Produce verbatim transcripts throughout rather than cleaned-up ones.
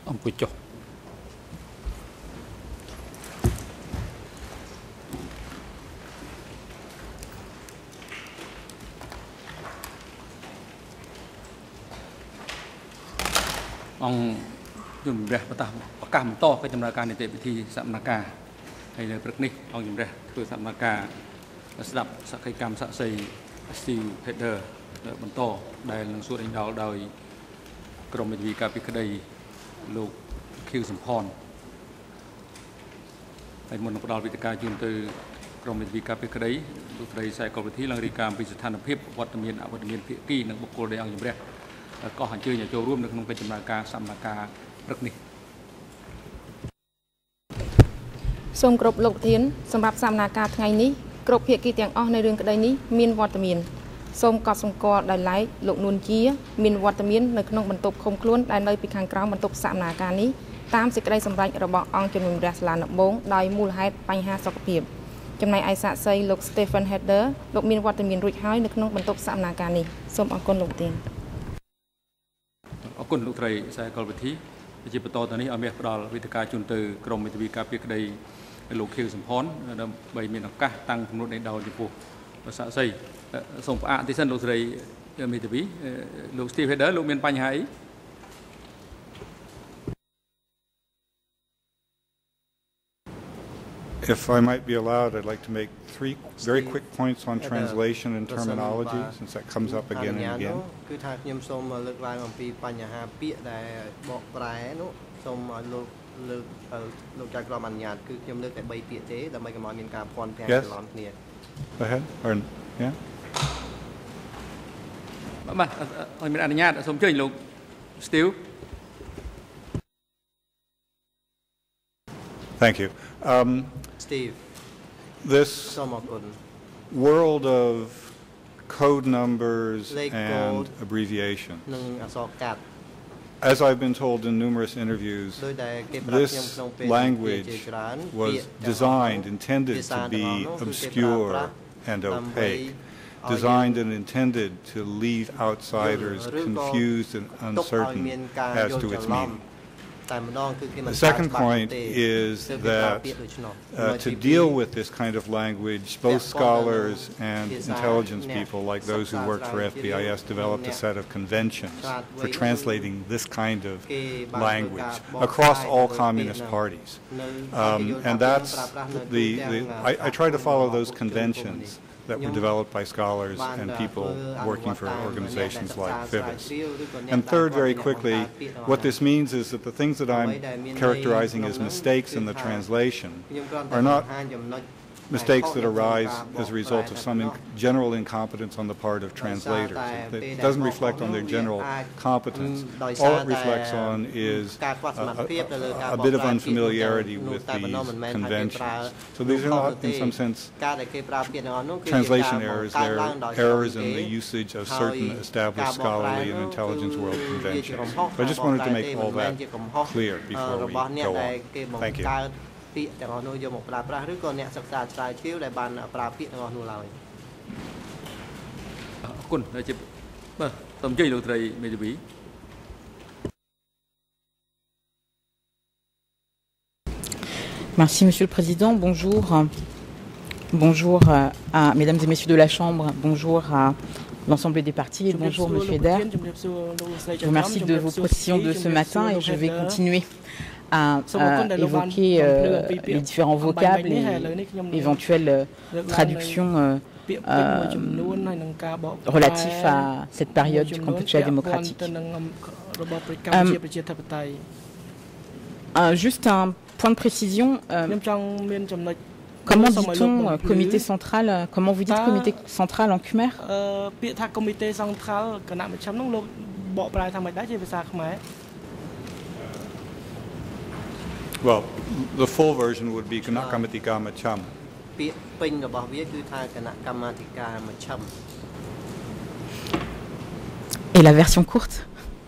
អំពុយចុះអង្គជំរះបតាប្រកាសបន្តកិច្ចដំណើរការនីតិវិធីសកម្មភាពហើយនៅព្រឹកនេះអង្គជំរះធ្វើសកម្មភាពស្ដាប់សកម្មកម្មសាក់សី Steve Header បន្តដែលនឹងសួរដេញដោលដោយក្រុមមេធាវីការពីក្តីលោក Q សំផនហើយមុននឹងផ្ដល់វិធានការជូនទៅក្រុមមេធាវីការពីក្តីលោកស្រីសែកុលវិធីឡើងរាយការណ៍ពីស្ថានភាពវត្តមានអវត្តមានភាគីនិងបុគ្គលដែលអង្គជំរះក៏អញ្ជើញឲ្យចូលរួមនៅក្នុងកិច្ចដំណើរការសកម្មភាពព្រឹកនេះសូមគោរពលោកប្រធានសម្រាប់សកម្មភាពថ្ងៃនេះគ្រប់ភាគីទាំងអស់នៅរឿងក្តីនេះមានវត្តមានសូមកត់សម្គាល់ដោយឡែកលោកនួនជាមានវត្តមាននៅក្នុងបន្ទប់ឃុំខ្លួនដែលនៅពីខាងក្រោមបន្ទប់សកម្មភាពនេះតាមសេចក្តីសម្រេចរបស់អង្គជំនុំជម្រះសាលាដំបងដោយមូលហេតុបញ្ហាសុខភាពចំណែកឯសាក្សីលោក Stephen Header លោកមានវត្តមានរួចហើយនៅក្នុងបន្ទប់សកម្មភាពនេះសូមអរគុណលោកប្រធានអរគុណលោកស្រីសែកុលវិធីជាបន្តទៅនេះឲ្យមានផ្ដល់វិធានការជូនទៅក្រុមមេធាវីការពីក្តីលោក Q សំផនដើម្បីមានឱកាសតាំងចំនួននៃដោលចំពោះសាក្សីសូមផ្អាកទីសិនលោកស្រីមេធាវីលោក Steve Header លោកមានបញ្ហាអី If I might be allowed, I'd like to make three very quick points on translation and terminology, since that comes up again and again. Yes. Go ahead. Or, yeah. Steve. Thank you. Um, Steve. This world of code numbers and abbreviations. As I've been told in numerous interviews, this language was designed, intended to be obscure and opaque, designed and intended to leave outsiders confused and uncertain as to its meaning. The second point is that uh, to deal with this kind of language, both scholars and intelligence people, like those who work for F B I S, developed a set of conventions for translating this kind of language across all communist parties. Um, and that's the, the I, I try to follow those conventions that were developed by scholars and people working for organizations like F I B I S. And third, very quickly, what this means is that the things that I'm characterizing as mistakes in the translation are not mistakes that arise as a result of some in general incompetence on the part of translators. It doesn't reflect on their general competence. All it reflects on is a, a, a bit of unfamiliarity with these conventions. So these are not, in some sense, translation errors. They're errors in the usage of certain established scholarly and intelligence world conventions. So I just wanted to make all that clear before we go on. Thank you. ពាក្យទាំងអស់នោះយកមកប្រើប្រាស់ឬក៏អ្នកសិក្សាស្រាវជ្រាវដែលបានប្រើពាក្យទាំងអស់នោះឡើយអរគុណហើយជាបាទសូមអញ្ជើញលោកស្រីមេធាវី Merci Monsieur le Président. Bonjour. Bonjour à Mesdames et Messieurs de la Chambre. Bonjour à l'ensemble des partis et bonjour Monsieur Eder. Je vous remercie de vos précisions de ce matin et je vais continuer à, à évoquer euh, les différents vocables et éventuelles euh, traductions euh, euh, relatifs à cette période du Kampuchea démocratique. Euh, euh, juste un point de précision. Euh, Comment dit-on euh, comité central? Comment vous dites comité central en khmer? Well, the full version would be Kanak Kamatika Macham. Et la version courte?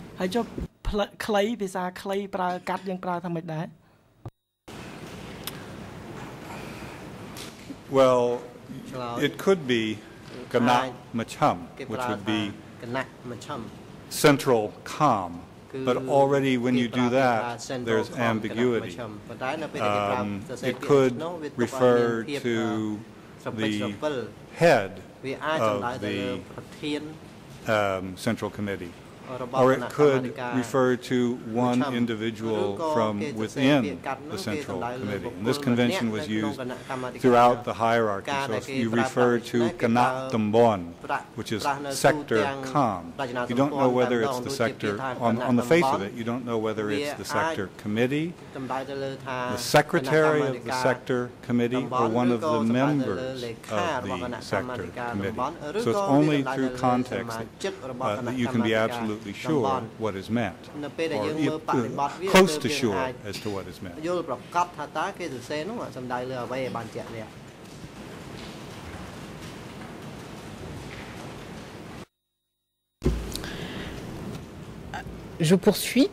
Well, it could be Kanak Macham, which would be central calm. But already when you do that, there's ambiguity. Um, it could refer to the head of the um, Central Committee, or it could refer to one individual from within the Central Committee. And this convention was used throughout the hierarchy. So if you refer to Kanat Tambon, which is Sector Com, you don't know whether it's the sector, on, on the face of it, you don't know whether it's the Sector Committee, the Secretary of the Sector Committee, or one of the members of the Sector Committee. So it's only through context that, uh, that you can be absolutely sure what is meant, or uh, close to sure as to what is meant. Je poursuis.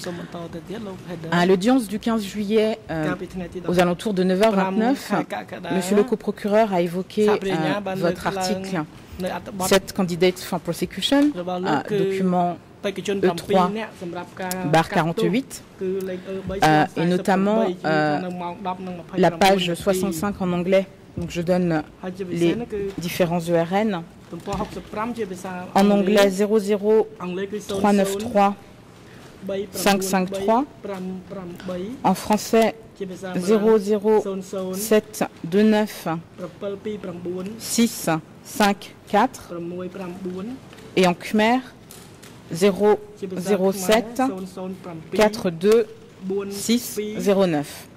À l'audience du quinze juillet, euh, aux alentours de neuf heures vingt-neuf, Monsieur le coprocureur a évoqué euh, votre article sept Candidates for Prosecution, euh, document E trois barre quarante-huit, euh, et notamment euh, la page soixante-cinq en anglais. Donc je donne les différents E R N. En anglais zéro zéro trois neuf trois cinq cinq trois, en français zéro zéro sept deux neuf six cinq quatre, et en khmer zéro zéro sept quatre deux six zéro neuf.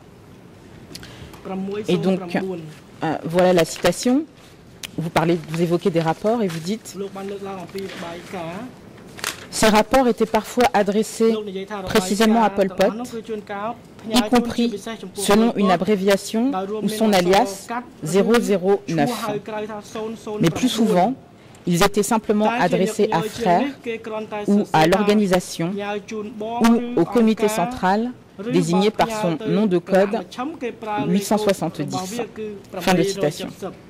Et donc euh, voilà la citation. Vous parlez, vous évoquez des rapports et vous dites: ces rapports étaient parfois adressés précisément à Pol Pot, y compris selon une abréviation ou son alias zéro zéro neuf. Mais plus souvent, ils étaient simplement adressés à Frère ou à l'organisation ou au comité central désigné par son nom de code huit cent soixante-dix. Fin de citation.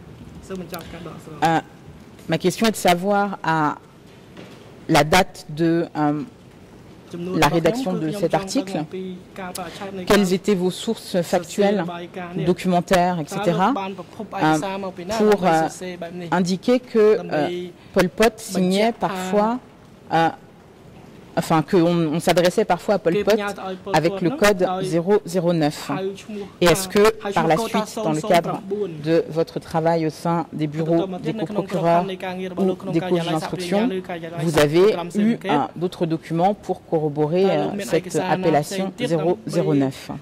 Euh, ma question est de savoir à la date de euh, la rédaction de cet article, quelles étaient vos sources factuelles, documentaires, et cetera, euh, pour euh, indiquer que euh, Pol Pot signait parfois, euh, enfin qu'on on, s'adressait parfois à Pol Pot avec le code zéro zéro neuf. Et est-ce que par la suite, dans le cadre de votre travail au sein des bureaux des coprocureurs ou des cours d'instruction, vous avez eu d'autres documents pour corroborer euh, cette appellation zéro zéro neuf?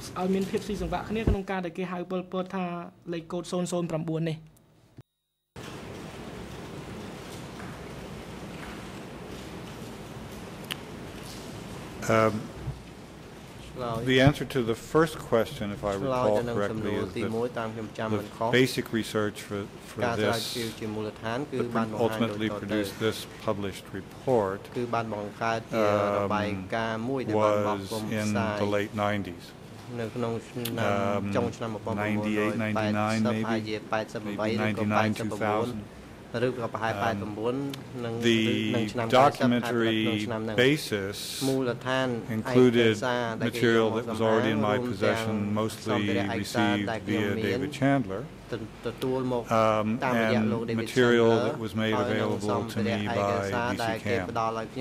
Um, the answer to the first question, if I recall correctly, is that the basic research for, for this, that ultimately produced this published report, um, was in the late nineties. Um, ninety-eight, ninety-nine, maybe, maybe ninety-nine, two thousand. Um, the documentary basis included material that was already in my possession, mostly received via David Chandler, um, and material that was made available to me by B C Cam.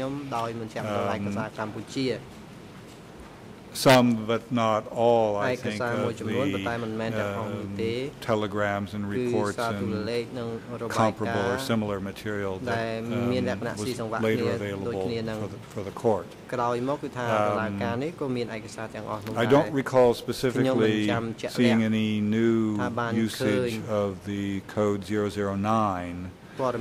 Um, Some, but not all, I think, of the um, telegrams and reports and comparable or similar material that um, was later available for the, for the court. Um, I don't recall specifically seeing any new usage of the code zero zero nine. Um,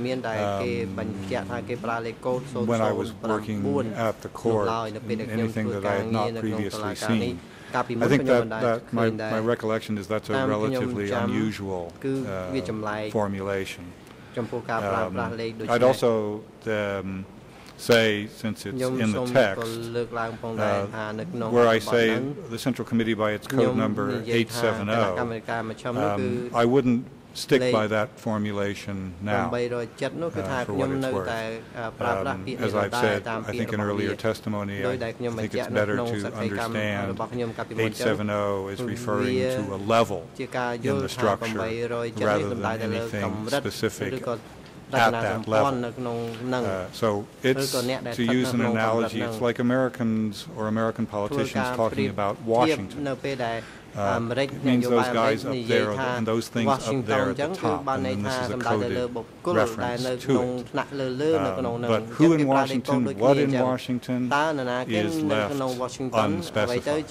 when I was working at the court, anything that I had not previously seen. I think that, that my, my recollection is that's a relatively unusual uh, formulation. Um, I'd also um, say, since it's in the text, uh, where I say the Central Committee by its code number eight seven zero, um, I wouldn't stick by that formulation now, uh, for what it's worth. Um, as I've said, I think in earlier testimony, I think it's better to understand eight seventy is referring to a level in the structure rather than anything specific at that level. Uh, so it's, to use an analogy, it's like Americans or American politicians talking about Washington. Uh, it means those guys up there and those things up there at the top, and then this is a coded reference to it. Um, but who in Washington, what in Washington, is left unspecified.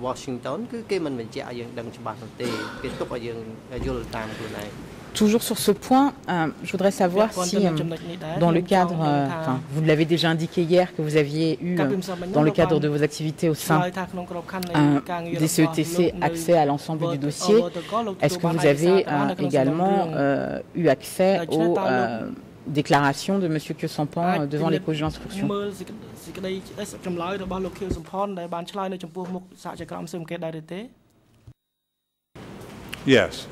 Toujours sur ce point, euh, je voudrais savoir si, euh, dans le cadre, euh, enfin, vous l'avez déjà indiqué hier, que vous aviez eu, euh, dans le cadre de vos activités au sein euh, des C E T C, accès à l'ensemble du dossier. Est-ce que vous avez euh, également euh, eu accès aux euh, déclarations de M. Kyosampan euh, devant les cours d'instruction? Yes.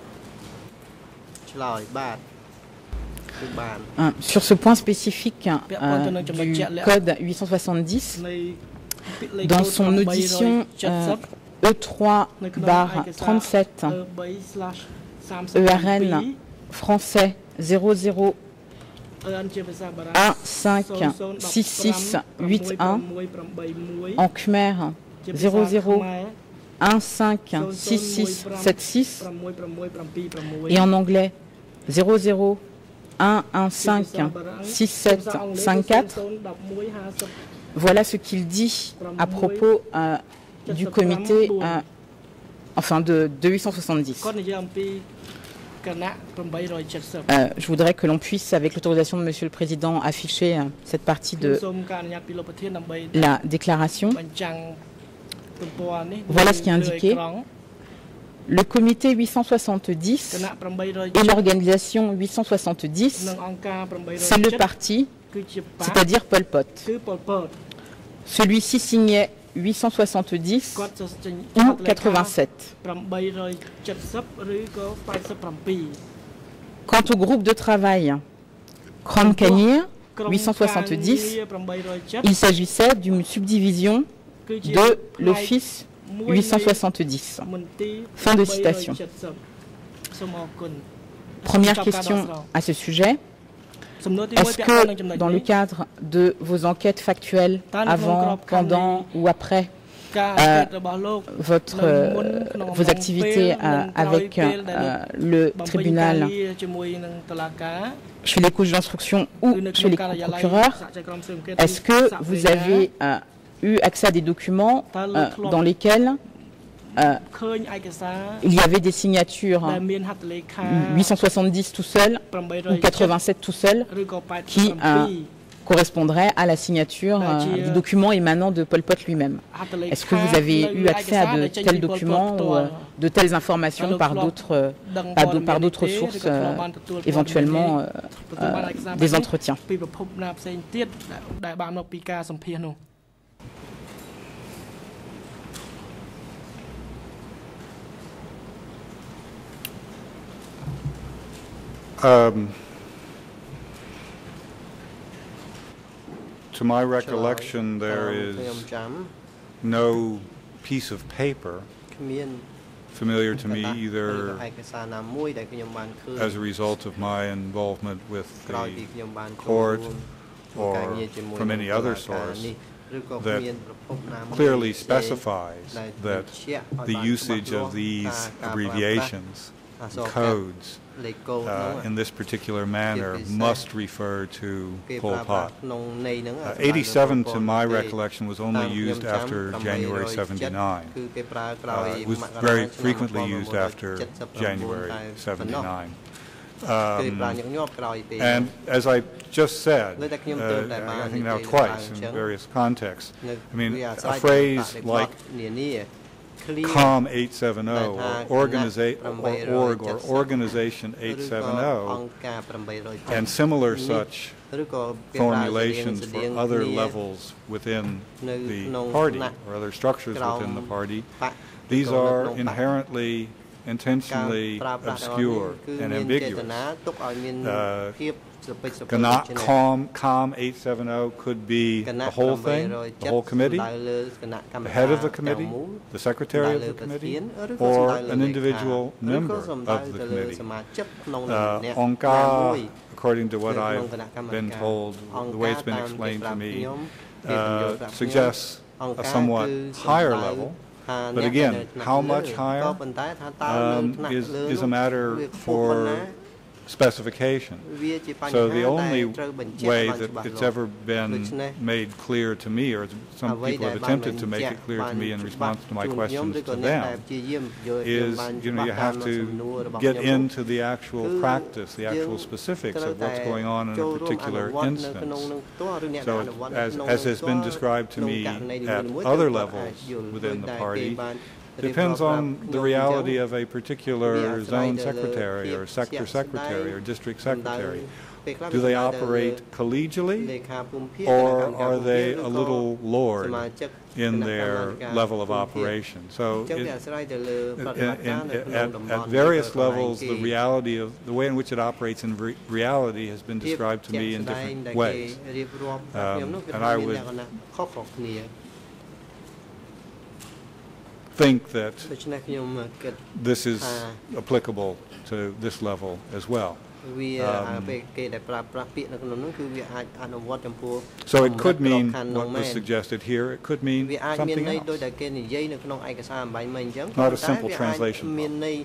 Euh, sur ce point spécifique euh, du code huit cent soixante-dix, dans son audition euh, E trois barre trente-sept E R N français zéro zéro un cinq six six huit un en Khmer zéro zéro un cinq six six sept six et en anglais zéro zéro un un cinq six sept cinq quatre. Voilà ce qu'il dit à propos euh, du comité, euh, enfin de, de huit cent soixante-dix. Euh, je voudrais que l'on puisse, avec l'autorisation de Monsieur le Président, afficher euh, cette partie de la déclaration. Voilà ce qui est indiqué. Le comité huit cent soixante-dix et l'organisation huit cent soixante-dix, c'est le parti, c'est-à-dire Pol Pot. Celui-ci signait huit cent soixante-dix ou quatre-vingt-sept. Quant au groupe de travail Krom Kanir huit cent soixante-dix, il s'agissait d'une subdivision de l'Office huit cent soixante-dix. Fin de citation. Première question à ce sujet. Est-ce que, dans le cadre de vos enquêtes factuelles, avant, pendant ou après euh, votre, euh, vos activités euh, avec euh, le tribunal, chez les couches d'instruction ou chez les procureurs, est-ce que vous avez euh, eu accès à des documents euh, dans lesquels euh, il y avait des signatures hein, huit cent soixante-dix tout seul ou quatre-vingt-sept tout seul qui euh, correspondraient à la signature euh, du document émanant de Pol Pot lui-même. Est-ce que vous avez eu accès à de tels documents ou euh, de telles informations par d'autres euh, par d'autres sources, euh, éventuellement euh, euh, des entretiens? Um, to my recollection, there is no piece of paper familiar to me either as a result of my involvement with the court or from any other source that clearly specifies that the usage of these abbreviations, codes, Uh, in this particular manner must refer to Pol Pot. Uh, eighty-seven, to my recollection, was only used after January seventy-nine. Uh, it was very frequently used after January seventy-nine. Um, and as I just said, uh, I think now twice in various contexts, I mean, a phrase like COM eight seventy or, organiza or org or organization eight seventy and similar such formulations for other levels within the party or other structures within the party, these are inherently intentionally obscure and ambiguous. Uh, Gana, COM, COM eight seventy could be the whole thing, the whole committee, the head of the committee, the secretary of the committee, or an individual member of the committee. Uh, Onka, according to what I've been told, the way it's been explained to me, uh, suggests a somewhat higher level. But again, how much higher um, is, is a matter for specification. So the only way that it's ever been made clear to me, or some people have attempted to make it clear to me in response to my questions to them, is, you know, you have to get into the actual practice, the actual specifics of what's going on in a particular instance. So as, as has been described to me at other levels within the party, depends on the reality of a particular zone secretary or sector secretary or district secretary. Do they operate collegially, or are they a little lord in their level of operation? So it, in, in, at, at various levels, the reality of the way in which it operates in re reality has been described to me in different ways. Um, and I would think that this is applicable to this level as well. Um, so it could mean what was suggested here, it could mean something else. Not a simple translation.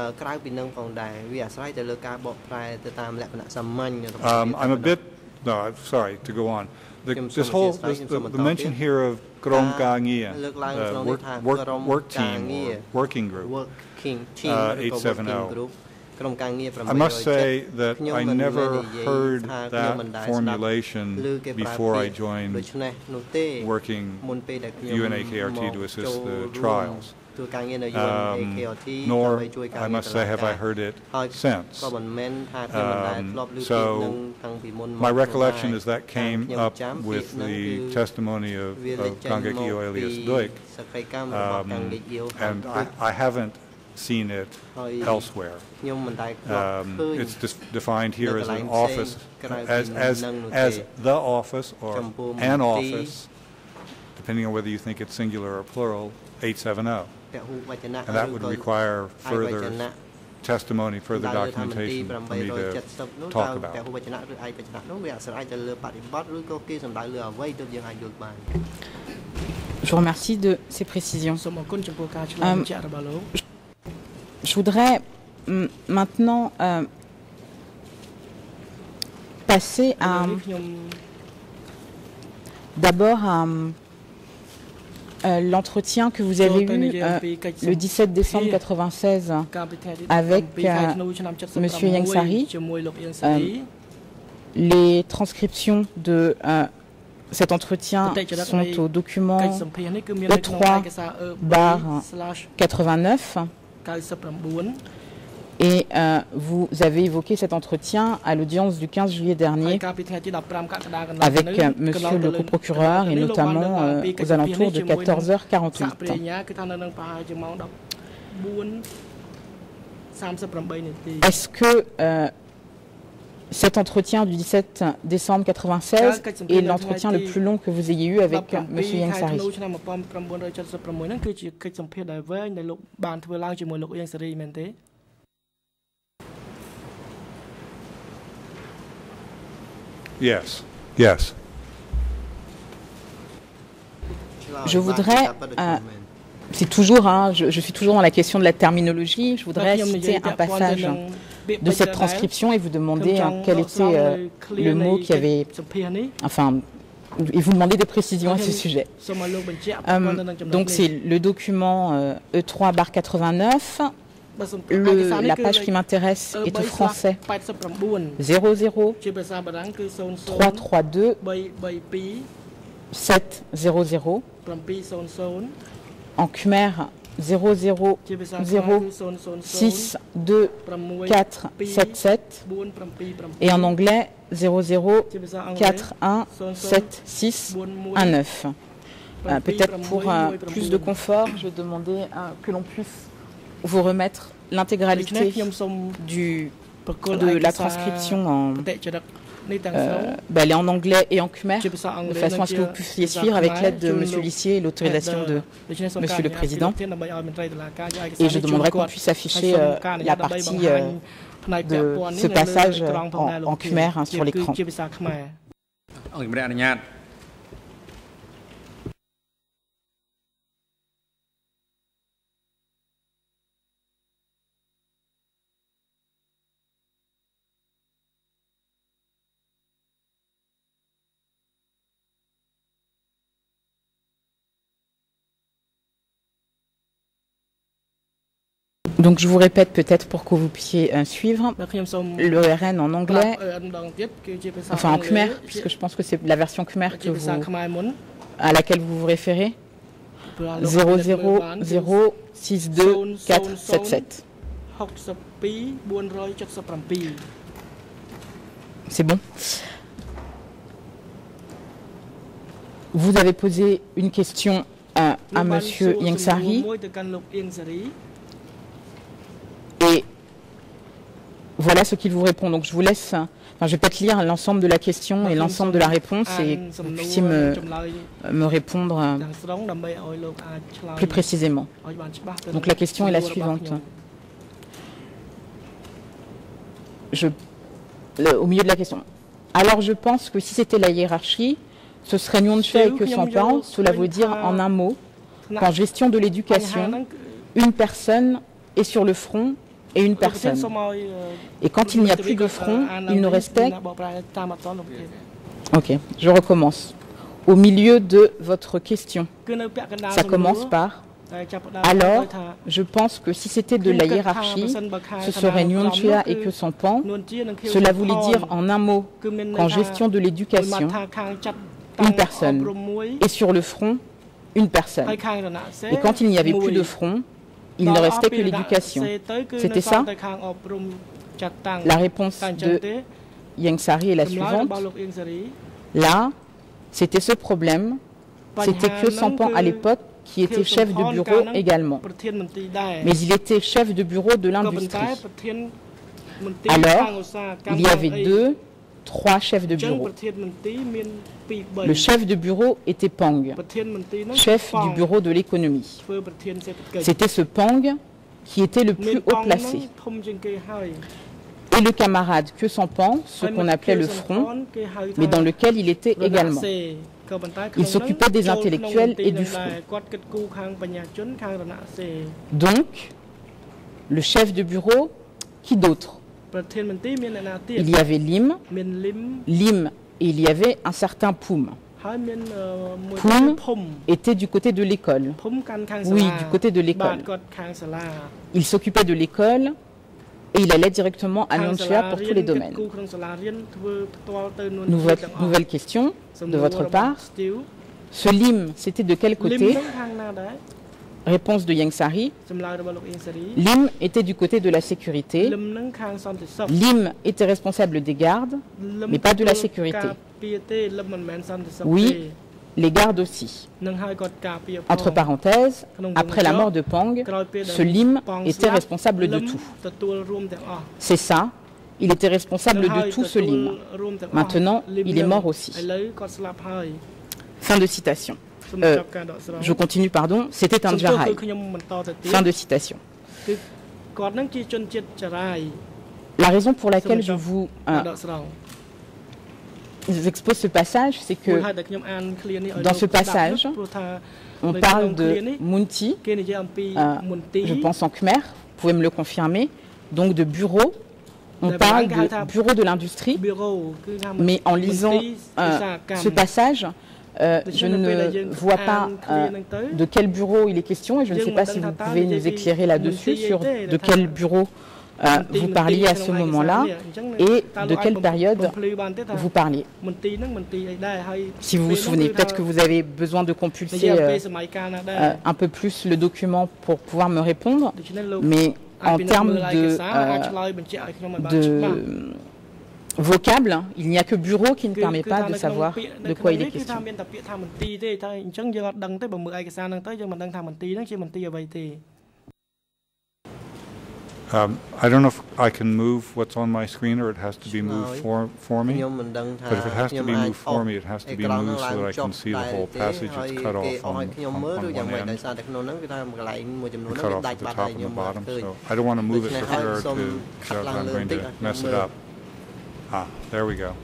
Um, I'm a bit, no, I'm sorry to go on. The, this whole, this, the, the mention here of Krom Ka Nghia, uh, work, work, work team, or working group, uh, eight seventy. I must say that I never heard that formulation before I joined working U N A K R T to assist the trials. Um, nor, I must say, have I heard it since. Um, so, my recollection is that came up with the testimony of, of Kangekio alias Duik, um, and I, I haven't seen it elsewhere. Um, it's defined here as an office, as, as, as the office or an office, depending on whether you think it's singular or plural, eight seventy. And that would require further testimony, further documentation for me to talk about. Je vous remercie de ces précisions. Euh, je voudrais maintenant euh, passer à d'abord à Euh, l'entretien que vous avez eu euh, le dix-sept décembre quatre-vingt-seize avec euh, M. Ieng Sary. Euh, les transcriptions de euh, cet entretien sont au document E trois barre quatre-vingt-neuf. Et euh, vous avez évoqué cet entretien à l'audience du quinze juillet dernier avec euh, monsieur le coprocureur et notamment euh, aux alentours de quatorze heures quarante-huit. Est-ce que euh, cet entretien du dix-sept décembre quatre-vingt-seize est l'entretien le plus long que vous ayez eu avec euh, monsieur Ieng Sary? Yes, yes. Je voudrais, euh, c'est toujours, hein, je, je suis toujours dans la question de la terminologie, je voudrais citer un passage de cette transcription et vous demander hein, quel était euh, le mot qui avait, enfin, et vous demander des précisions à ce sujet. Euh, donc c'est le document euh, E trois barre quatre-vingt-neuf. Le, la page qui m'intéresse est au français zéro zéro trois trois deux sept zéro zéro, en khmer zéro zéro zéro six deux quatre sept sept et en anglais zéro zéro quatre un sept six un neuf. Euh, Peut-être pour euh, plus de confort, je vais demander euh, que l'on puisse vous remettre l'intégralité du de la transcription en Euh, bah, elle est en anglais et en khmer, de façon à ce que vous puissiez suivre avec l'aide de Monsieur l'huissier et l'autorisation de Monsieur le Président. Et je demanderai qu'on puisse afficher euh, la partie euh, de ce passage en, en khmer hein, sur l'écran. Donc je vous répète peut-être pour que vous puissiez euh, suivre le R N en anglais, enfin en khmer, puisque je pense que c'est la version khmer que vous, à laquelle vous vous référez. zéro zéro zéro six deux quatre sept sept. C'est bon. Vous avez posé une question à, à Monsieur Yengsari. Et voilà ce qu'il vous répond. Donc je vous laisse, enfin, je vais peut-être lire l'ensemble de la question et l'ensemble de la réponse et que vous puissiez me, me répondre plus précisément. Donc la question est la suivante. Je, le, au milieu de la question. Alors je pense que si c'était la hiérarchie, ce serait Nyuntche et que son pan, cela veut dire en un mot, qu'en gestion de l'éducation, une personne est sur le front et une personne. Et quand il n'y a plus de front, il ne restait... Ok, je recommence. Au milieu de votre question, ça commence par... Alors, je pense que si c'était de la hiérarchie, ce serait Nyunchea et que son pan. Cela voulait dire en un mot qu'en gestion de l'éducation, une personne. Et sur le front, une personne. Et quand il n'y avait plus de front, il ne restait que l'éducation. C'était ça? La réponse de Yengsari est la suivante. Là, c'était ce problème. C'était que Sampan à l'époque qui était chef de bureau également. Mais il était chef de bureau de l'industrie. Alors, il y avait deux, trois chefs de bureau. Le chef de bureau était Pang, chef du bureau de l'économie. C'était ce Pang qui était le plus haut placé. Et le camarade que Sampan, ce qu'on appelait le front, mais dans lequel il était également. Il s'occupait des intellectuels et du front. Donc, le chef de bureau, qui d'autre? Il y avait Lim, Lim, et il y avait un certain Poum. Poum était du côté de l'école. Oui, du côté de l'école. Il s'occupait de l'école et il allait directement à Nyunchea pour tous les domaines. Nouvelle, nouvelle question de votre part. Ce Lim, c'était de quel côté? Réponse de Yengsari. Lim était du côté de la sécurité. Lim était responsable des gardes, mais pas de la sécurité. Oui, les gardes aussi. Entre parenthèses, après la mort de Pang, ce Lim était responsable de tout. C'est ça, il était responsable de tout ce Lim. Maintenant, il est mort aussi. Fin de citation. Euh, je continue, pardon. C'était un Jarai. Fin de citation. La raison pour laquelle je vous euh, expose ce passage, c'est que dans ce passage, on parle de Munti, euh, je pense en khmer, vous pouvez me le confirmer, donc de bureau. On parle de bureau de l'industrie, mais en lisant euh, ce passage, Euh, je ne vois pas euh, de quel bureau il est question et je ne sais pas si vous pouvez nous éclairer là-dessus sur de quel bureau euh, vous parliez à ce moment-là et de quelle période vous parliez. Si vous vous souvenez, peut-être que vous avez besoin de compulser euh, euh, un peu plus le document pour pouvoir me répondre, mais en termes de... Euh, de vocable, il n'y a que bureau qui ne permet pas de savoir de quoi il est question. Um, I don't know if I can move what's on my screen or it has to be moved for, for me. But if it has to be moved for me, it has to be moved so that I can see the whole passage. It's cut off on, on, on one end, cut off at the top and the bottom. So I don't want to move it for fear to, so I'm going to mess it up. Ah, there we go.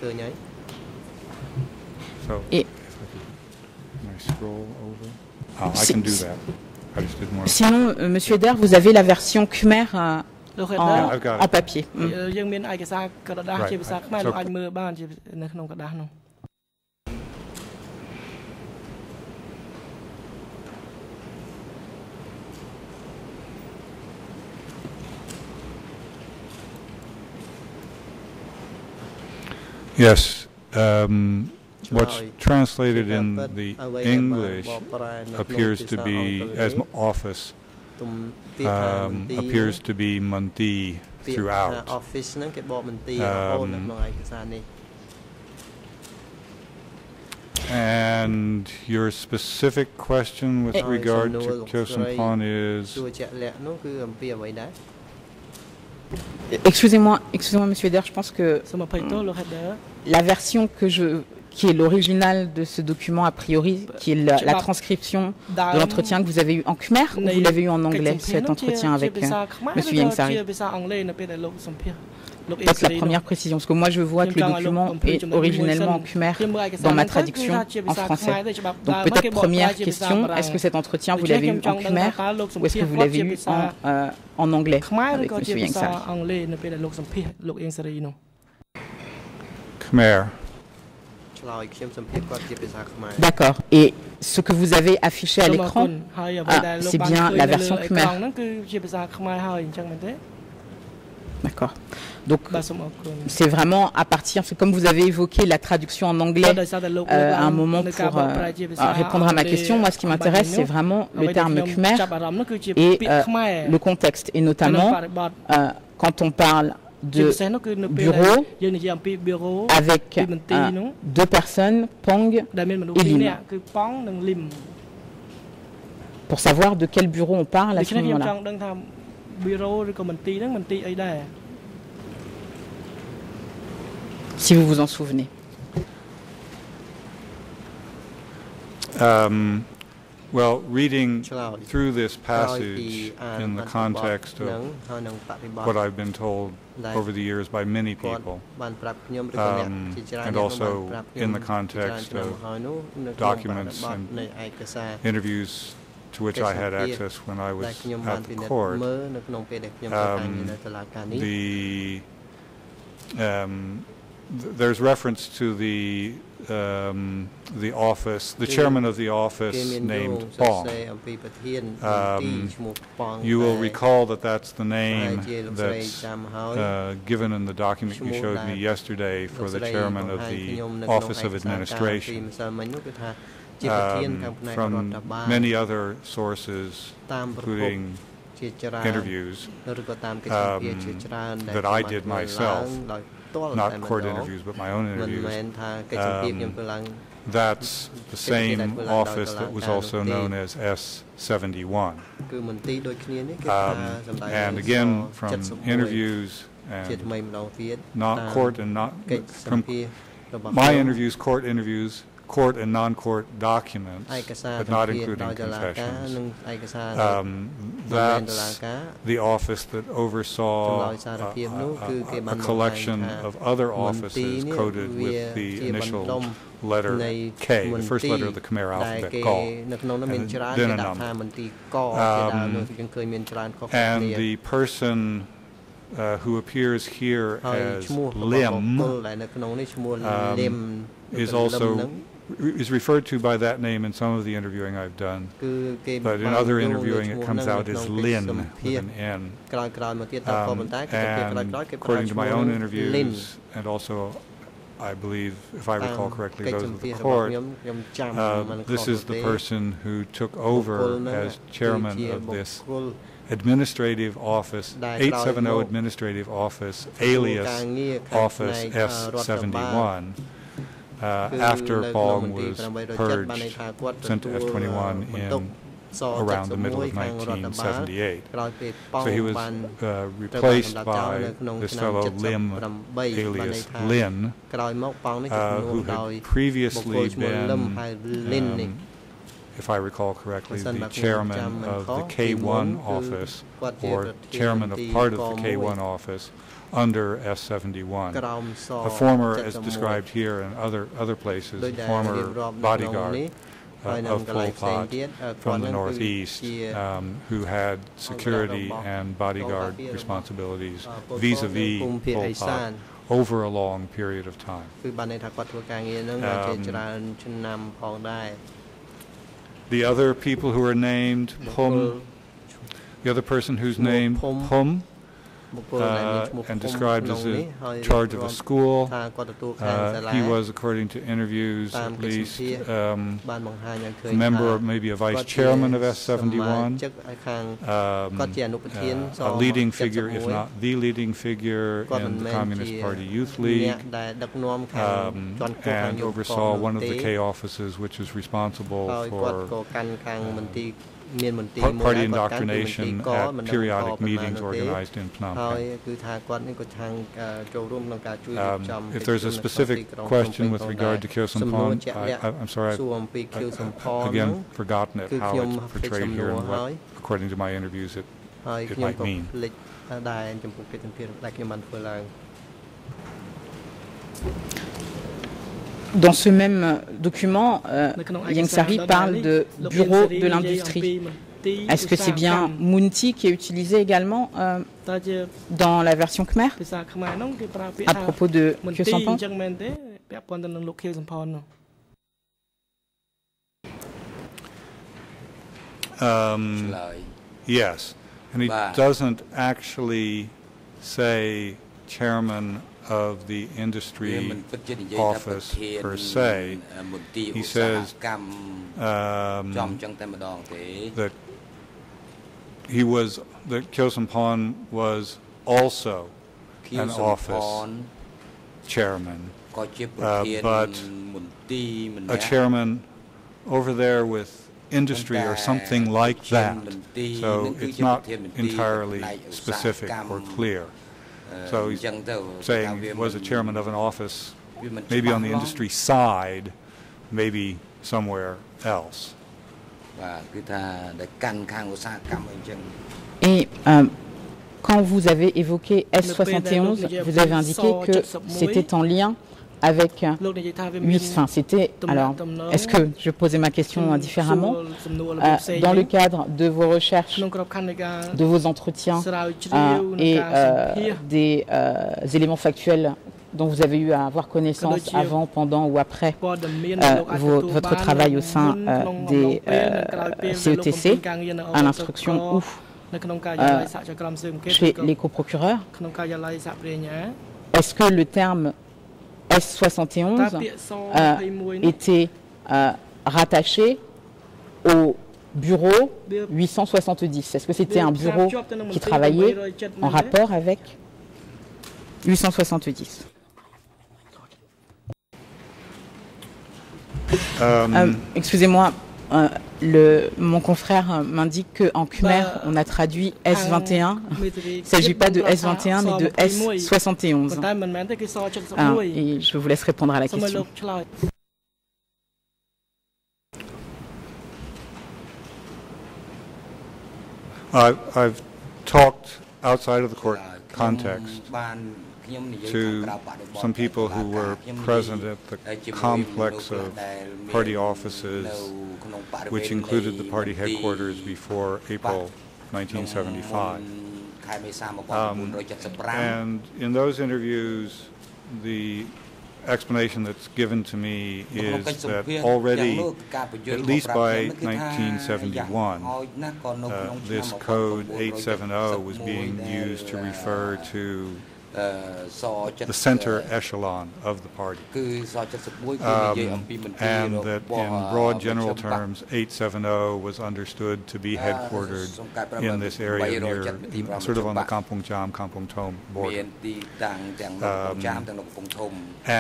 So if I could, can I scroll over? Ah, I can do that. I just didn't want to. Sinon, euh, Monsieur Eder, vous avez la version Khmer euh, en, Yeah, en papier. Mm. Right. So- Yes. Um, what's translated in the English appears to be, as office, um, appears to be Manti throughout. Um, and your specific question with regard to Kheo Samphan is? Excusez-moi, excusez-moi, Monsieur Eder, je pense que la version que je, qui est l'original de ce document a priori, qui est la, la transcription de l'entretien que vous avez eu en Khmer, ou vous l'avez eu en anglais, cet entretien avec euh, Monsieur Yangsari. Peut-être la première précision, parce que moi je vois que le document est originellement en Khmer dans ma traduction en français. Donc peut-être première question, est-ce que cet entretien vous l'avez eu en Khmer ou est-ce que vous l'avez eu en, euh, en anglais avec Monsieur Yangsari? Khmer. D'accord. Et ce que vous avez affiché à l'écran, ah, c'est bien la version Khmer. D'accord. Donc, c'est vraiment à partir, c'est comme vous avez évoqué la traduction en anglais euh, à un moment pour euh, répondre à ma question. Moi, ce qui m'intéresse, c'est vraiment le terme Khmer et euh, le contexte. Et notamment, euh, quand on parle de bureau avec euh, deux personnes, Pong et Lim. Pour savoir de quel bureau on parle à ce moment-là. Si vous vous en souvenez. Um, well, reading through this passage in the context of what I've been told over the years by many people, um, and also in the context of documents and interviews to which I had access when I was at the court, um, the um, th there's reference to the um, the office, the chairman of the office named Bong. Um, you will recall that that's the name that's uh, given in the document you showed me yesterday for the chairman of the Office of Administration. Um, from many other sources, including interviews um, that I did myself, not court interviews, but my own interviews. Um, that's the same office that was also known as S seventy-one. Um, and again, from interviews and not court and not from my interviews, court interviews, court and non-court documents, but not including confessions. Um, that's the office that oversaw a, a, a collection of other offices coded with the initial letter K, the first letter of the Khmer alphabet, Gaw, and then a number. Um, and the person uh, who appears here as Lim um, is also is referred to by that name in some of the interviewing I've done, but in other interviewing it comes out as Lin with an N. Um, and according to my own interviews, and also I believe, if I recall correctly, those of the court, uh, this is the person who took over as chairman of this administrative office, eight seventy Administrative Office, alias Office S seventy-one. Uh, after Bong was purged, sent to S twenty-one in around the middle of nineteen seventy-eight. So he was uh, replaced by this fellow Lim, alias Lin, uh, who had previously been, um, if I recall correctly, the chairman of the K one office, or chairman of part of the K one office under S seventy-one. A former, as described here and other other places, a former bodyguard uh, of Pol Pot from the northeast, um, who had security and bodyguard responsibilities vis-a-vis Pol Pot over a long period of time. Um, the other people who are named Pum, the other person who's named Pum, Uh, and described as in charge of a school. Uh, he was, according to interviews, at least um, a member, maybe a vice chairman of S seventy-one, um, uh, a leading figure, if not the leading figure, in the Communist Party Youth League, um, and oversaw one of the K offices, which is responsible for party indoctrination at periodic meetings organized in Phnom Penh. Um, if there's a specific question with regard to Khieu Samphan, I, I, I'm sorry, I, I, again, forgotten it, how it's portrayed here and what, according to my interviews, it, it might mean. Dans ce même document, euh, Ieng Sary parle de bureau de l'industrie. Est-ce que c'est bien Munti qui est utilisé également euh, dans la version Khmer à propos de Khieu Samphan? Um, yes, and he doesn't actually say chairman of the industry office per se. He says um, that he was, that Khieu Samphan was also an office chairman, uh, but a chairman over there with industry or something like that. So it's not entirely specific or clear. So he's saying he was a chairman of an office, maybe on the industry side, maybe somewhere else. Et euh, quand vous avez évoqué S soixante et onze, vous avez indiqué que c'était en lien avec huit, enfin c'était, alors est-ce que, je posais ma question différemment, euh, dans le cadre de vos recherches, de vos entretiens euh, et euh, des euh, éléments factuels dont vous avez eu à avoir connaissance avant, pendant ou après euh, vos, votre travail au sein euh, des euh, C E T C, à l'instruction ou euh, chez les coprocureurs, est-ce que le terme S soixante et onze euh, était euh, rattaché au bureau huit cent soixante-dix. Est-ce que c'était un bureau qui travaillait en rapport avec huit cent soixante-dix? um, euh, Excusez-moi, euh, le, mon confrère m'indique qu'en Khmer, on a traduit S vingt et un. Il ne s'agit pas de S vingt et un, mais de S soixante et onze. Ah, et je vous laisse répondre à la question. I've, I've talked outside of the court context to some people who were present at the complex of party offices, which included the party headquarters before April nineteen seventy-five. Um, and in those interviews, the explanation that's given to me is that already, at least by nineteen seventy-one, uh, this code eight seventy was being used to refer to the center echelon of the party. Um, and that in broad general terms, eight seventy was understood to be headquartered in this area near, sort of on the Kampong Cham, Kampong Thom border. Um, and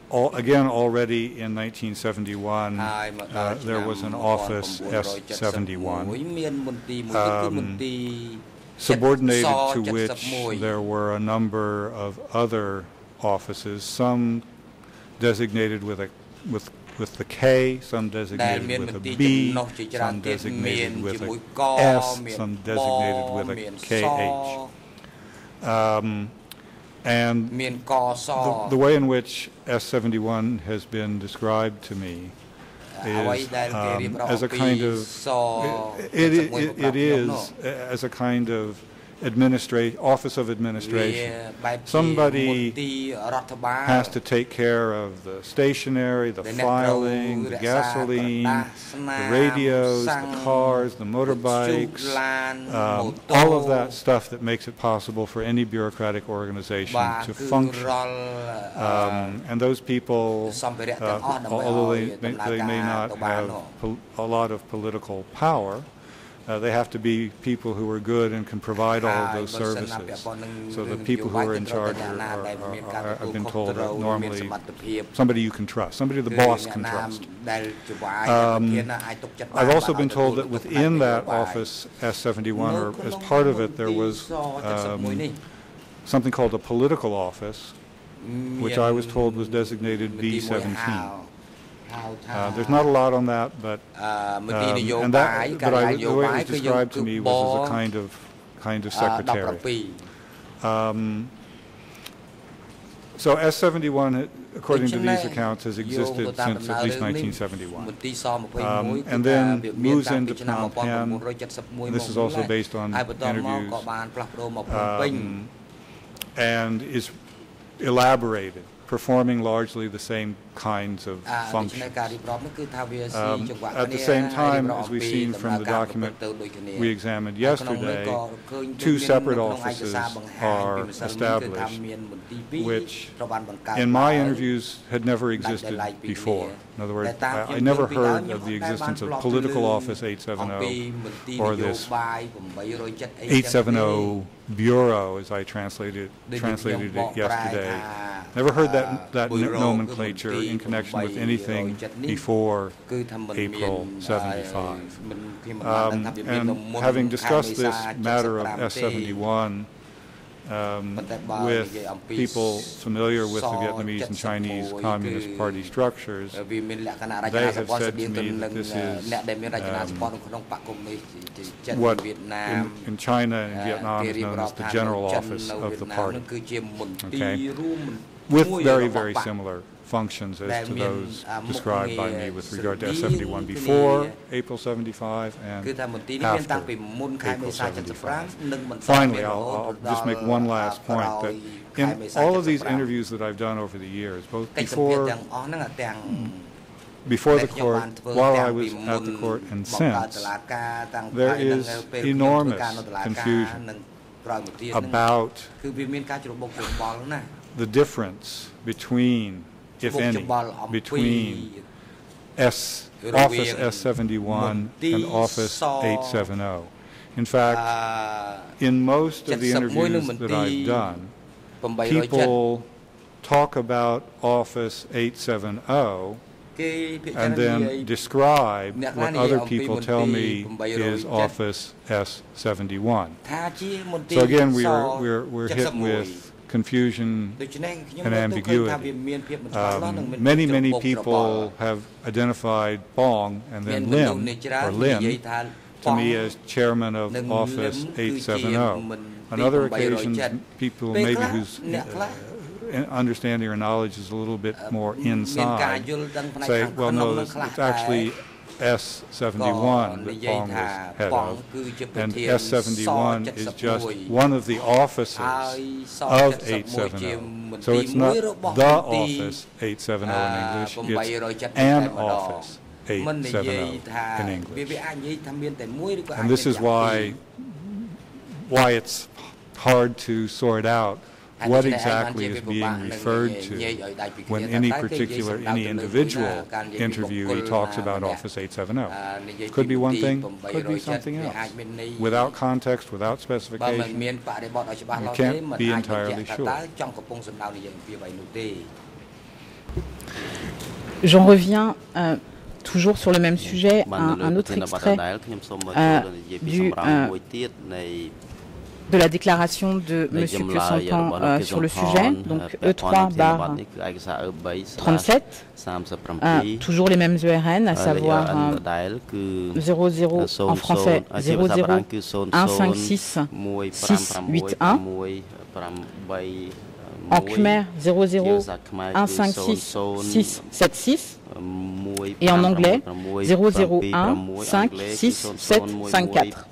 all, again, already in nineteen seventy-one, uh, there was an office S seventy-one, um, subordinated to which there were a number of other offices, some designated with a with with the K, some designated with a B, some designated with a S, some designated with a K H. Um, and the, the way in which S seventy-one has been described to me is um, as a kind of, it, it, it, it is as a kind of administrate office of administration. Somebody has to take care of the stationery, the filing, the gasoline, the radios, the cars, the motorbikes, um, all of that stuff that makes it possible for any bureaucratic organization to function. Um, and those people, uh, although they may, they may not have a lot of political power, Uh, they have to be people who are good and can provide all of those services. So the people who are in charge are, are, are, are I've been told, are normally somebody you can trust, somebody the boss can trust. Um, I've also been told that within that office S seventy-one, or as part of it, there was um, something called a political office, which I was told was designated B seventeen. Uh, there's not a lot on that, but um, and that, but I, the way it was described to me was as a kind of kind of secretary. Um, so S seventy-one, according to these accounts, has existed since at least nineteen seventy-one. Um, and then moves into Phnom Penh. This is also based on interviews, um, and is elaborated, performing largely the same kinds of functions. Um, at the same time, as we've seen from the document we examined yesterday, two separate offices are established, which in my interviews had never existed before. In other words, I, I never heard of the existence of Political Office eight seventy or this eight seventy Bureau, as I translated, translated it yesterday. Never heard that, that nomenclature in connection with anything before April seventy-five. Um, and having discussed this matter of S seventy-one um, with people familiar with the Vietnamese and Chinese Communist Party structures, they have said to me that this is um, what in, in China and Vietnam is known as the General Office of the party. Okay? With very, very similar functions as to those described by me with regard to S seventy-one before April seventy-five and after April seventy-five. Finally, I'll, I'll just make one last point, that in all of these interviews that I've done over the years, both before, before the court, while I was at the court, and since, there is enormous confusion about the difference between, if any, between S, Office S seventy-one and Office eight seventy. In fact, in most of the interviews that I've done, people talk about Office eight seventy and then describe what other people tell me is Office S seventy-one. So again, we are, we're, we're hit with confusion and ambiguity. Um, many, many people have identified Bong and then Lim, or Lim, to me as chairman of Office eight seventy. On other occasions, people maybe whose uh, understanding or knowledge is a little bit more inside say, well, no, it's, it's actually S seventy-one that Bong was head of, and S seventy-one is just one of the offices of eight seventy. So it's not the Office eight seventy in English, it's an Office eight seventy in English. And this is why, why it's hard to sort out what exactly is being referred to when any particular, any individual interviewee talks about Office eight seventy. Could be one thing, could be something else. Without context, without specification, you can't be entirely sure. J'en reviens euh, toujours sur le même sujet, un, un autre extrait euh, du, euh, de la déclaration de M. Kyosampan euh, sur le sujet, donc E trois barre trente-sept, euh, toujours les mêmes E R N, à savoir euh, zéro zéro en français zéro zéro un cinq six six huit un, en khmer zéro zéro un cinq six six sept six et en anglais zéro zéro un cinq six sept cinq quatre.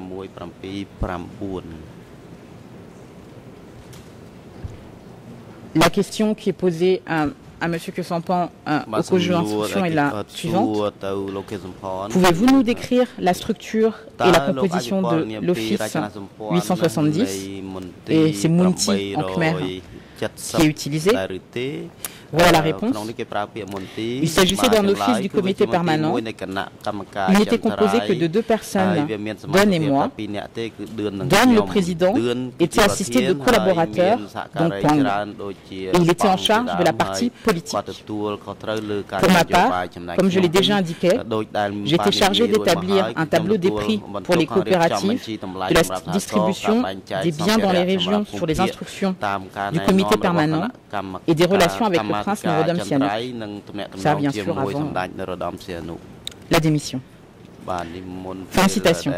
La question qui est posée à, à M. Kyosampan euh, au cours de l'instruction est la suivante. Pouvez-vous nous décrire la structure et la composition de l'Office huit cent soixante-dix et c'est Munti en khmer qui est utilisé? Voilà la réponse. Il s'agissait d'un office du comité permanent. Il n'était composé que de deux personnes, Don et moi. Don, le président, était assisté de collaborateurs, dont Pang. Et il était en charge de la partie politique. Pour ma part, comme je l'ai déjà indiqué, j'étais chargé d'établir un tableau des prix pour les coopératives, de la distribution des biens dans les régions sur les instructions du comité permanent et des relations avec le prince Norodom Sihanouk. Ça, bien sûr, avant la démission. Félicitations.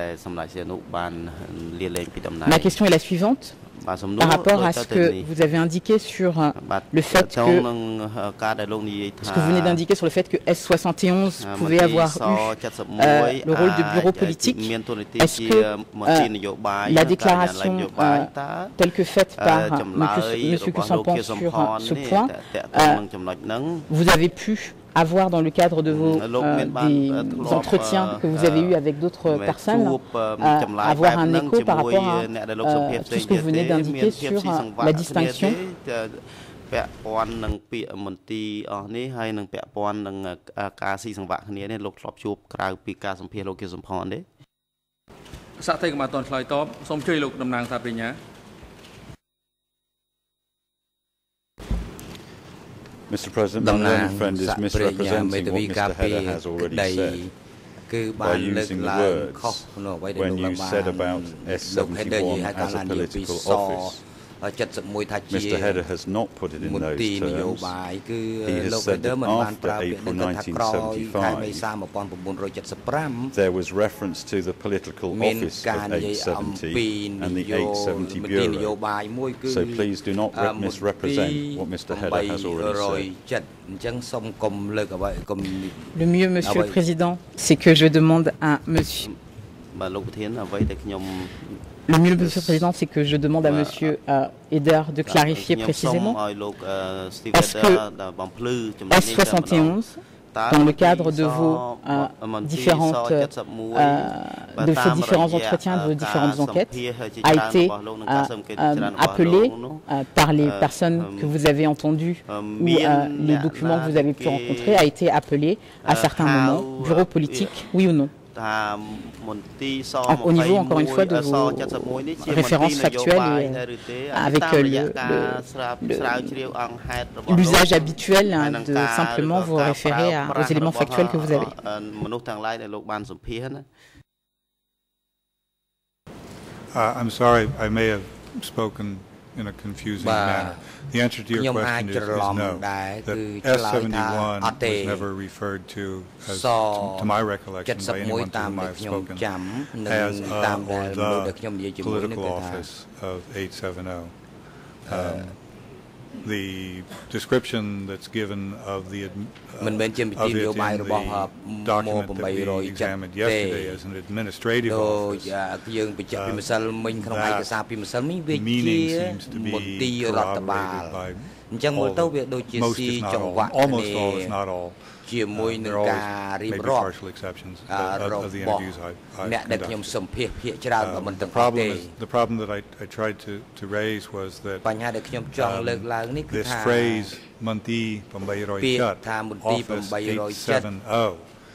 Ma question est la suivante. Par rapport à ce que vous avez indiqué sur euh, le fait que, ce que vous venez d'indiquer sur le fait que S soixante et onze pouvait avoir eu euh, le rôle de bureau politique, est-ce que euh, la déclaration euh, telle que faite par euh, M. Kyosampan sur euh, ce point, euh, vous avez pu avoir dans le cadre de vos euh, des entretiens que vous avez eus avec d'autres personnes, euh, avoir un écho par rapport à euh, tout ce que vous venez d'indiquer sur euh, la distinction Mister President, my learned friend is misrepresenting what Mister Hedder has already said by using the words when you said about S seventy-one as a political office. Mister Hedder has not put it in those terms. He has said that after April nineteen seventy-five, there was reference to the political office of eight seventy and the eight seventy Bureau. So please do not misrepresent what Mister Hedder has already said. Le mieux, Monsieur le Président, c'est que je demande à Monsieur... Le mieux, Monsieur le Président, c'est que je demande à Monsieur euh, Hedder de clarifier précisément. Est-ce que S soixante et onze, dans le cadre de vos euh, différentes, euh, de vos différents entretiens, de vos différentes enquêtes, a été euh, euh, appelé euh, par les personnes que vous avez entendues ou euh, les documents que vous avez pu rencontrer, a été appelé à certains moments, bureau politique, oui ou non? Au niveau, encore une fois, de vos références factuelles et avec l'usage habituel hein, de simplement vous référer à, aux éléments factuels que vous avez. Uh, I'm sorry, I may have spoken in a confusing manner. The answer to your question is, is no. That S seventy-one was never referred to, as, to, to my recollection, by anyone to whom I have spoken, as uh, or the political office of eight seventy. Um, the description that's given of the, uh, of it in the document that we examined yesterday as an administrative office, uh, that meaning seems to be corroborated by all the, most if not all, almost all if not all. Uh, there are always maybe partial exceptions uh, of, of the interviews I, I conducted. Um, the problem is, the problem that I, I tried to, to raise was that um, this phrase "Manti Pambayroi Chat," Office eight seventy,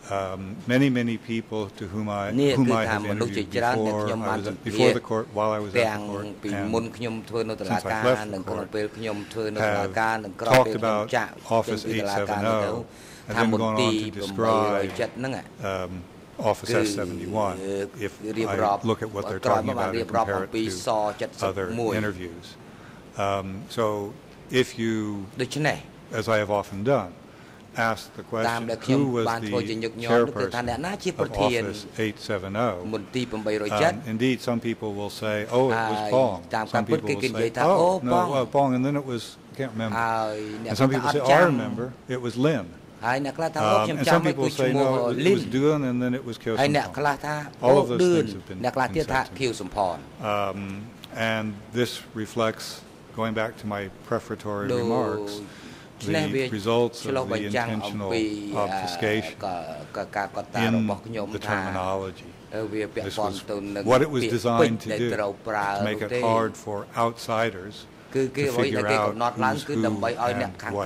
um, many, many people to whom I, whom I have interviewed before, I was at, before the court, while I was at the court, and since I left the court, have talked about Office eight seventy, and then gone on to describe um, Office S seventy-one, if I look at what they're talking about and compare it to other interviews. Um, so if you, as I have often done, ask the question, who was the chairperson of Office eight seventy? Um, indeed, some people will say, oh, it was Pong. Some people will say, oh, no, well, Pong, and then it was, I can't remember. And some people say, oh, I remember, it was Lin. Um, and some people say, no, it was Duan, and then it was Kyo Sampon. All of those things have been said. Um, and this reflects, going back to my prefatory remarks, the results of the intentional obfuscation in the terminology. This was what it was designed to do, to make it hard for outsiders to figure out who's who and what's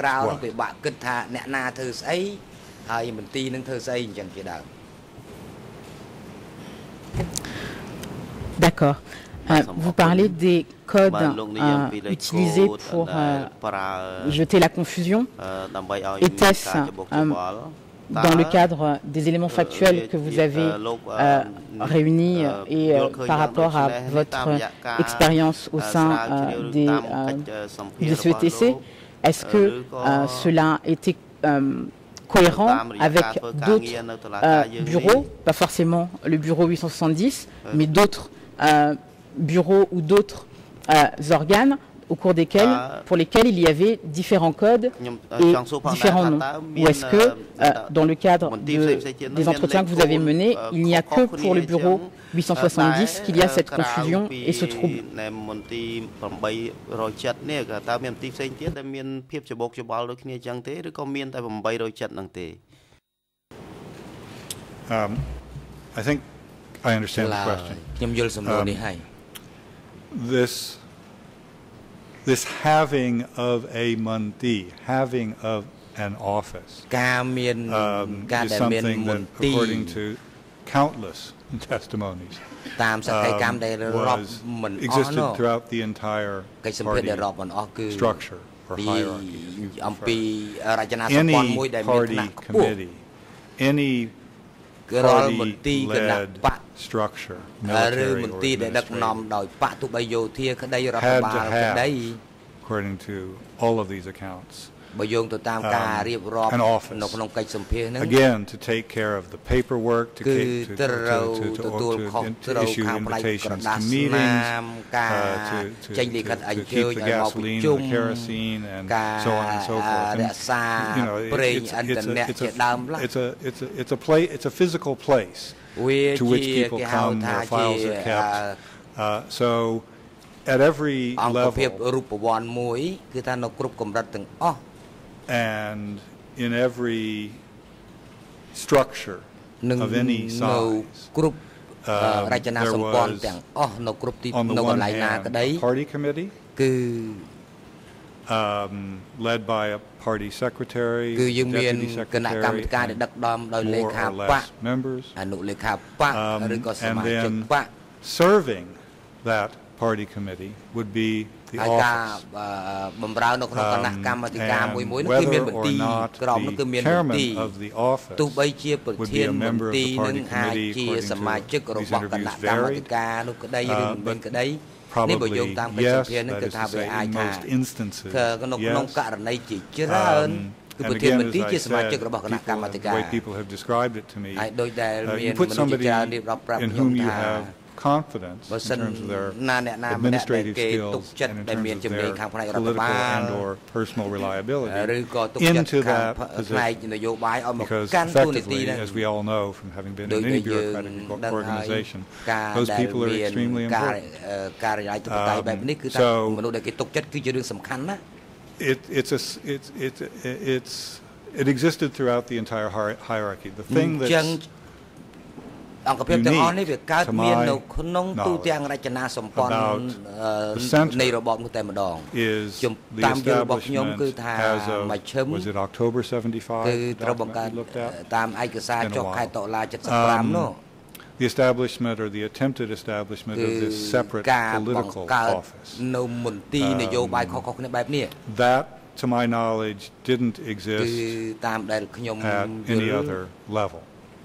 what. D'accord. Euh, vous parlez des codes euh, utilisés pour euh, jeter la confusion. Était-ce euh, dans le cadre des éléments factuels que vous avez euh, réunis et euh, par rapport à votre expérience au sein euh, des, euh, du C E T C, est-ce que euh, cela était euh, cohérent avec d'autres euh, bureaux, pas forcément le bureau huit cent soixante-dix, mais d'autres euh, bureaux ou d'autres euh, organes au cours desquels, pour lesquels il y avait différents codes et différents noms? Ou est-ce que, euh, dans le cadre de, des entretiens que vous avez menés, il n'y a que pour le bureau huit cent soixante-dix qu'il y a cette confusion et ce trouble? Um, I think I understand the question. Um, this this having of a Manti, having of an office, um, is something that, according to countless testimonies, um, was existed throughout the entire party structure or hierarchy. Any party committee, any party-led structure, military or administrative, had to have, according to all of these accounts, um, an office, again, to take care of the paperwork, to, to, to, to, to, to, to issue invitations to meetings, uh, to, to, to, to keep the gasoline, the kerosene, and so on and so forth. And, you know, it, it's, it's, a, it's, a, it's, a, it's, a, it's, a play, it's a physical place to which people come, their files are kept. Uh, so at every level, and in every structure of any size, um, there was, on the one hand, a party committee um, led by a party secretary, deputy secretary, and more or less members, um, and then serving that party committee would be the office. Um, and whether or not the chairman of the office would be a member of the party committee, according to these interviews varied, uh, but probably yes, that is to say, in most instances, yes. Um, and again, as I said, people have, the way people have described it to me, uh, you put somebody in whom you have confidence in terms of their administrative skills and in terms of their political and or personal reliability into that position. Because effectively, as we all know from having been in any bureaucratic organization, those people are extremely important. Um, so it, it's a, it's, it's, it's, it existed throughout the entire hierarchy. The thing that's unique to my knowledge about the center is the establishment as of, was it October seventy-five, the document we looked at? It's been a while. Um, the establishment or the attempted establishment of this separate political office. Um, that, to my knowledge, didn't exist at any other level.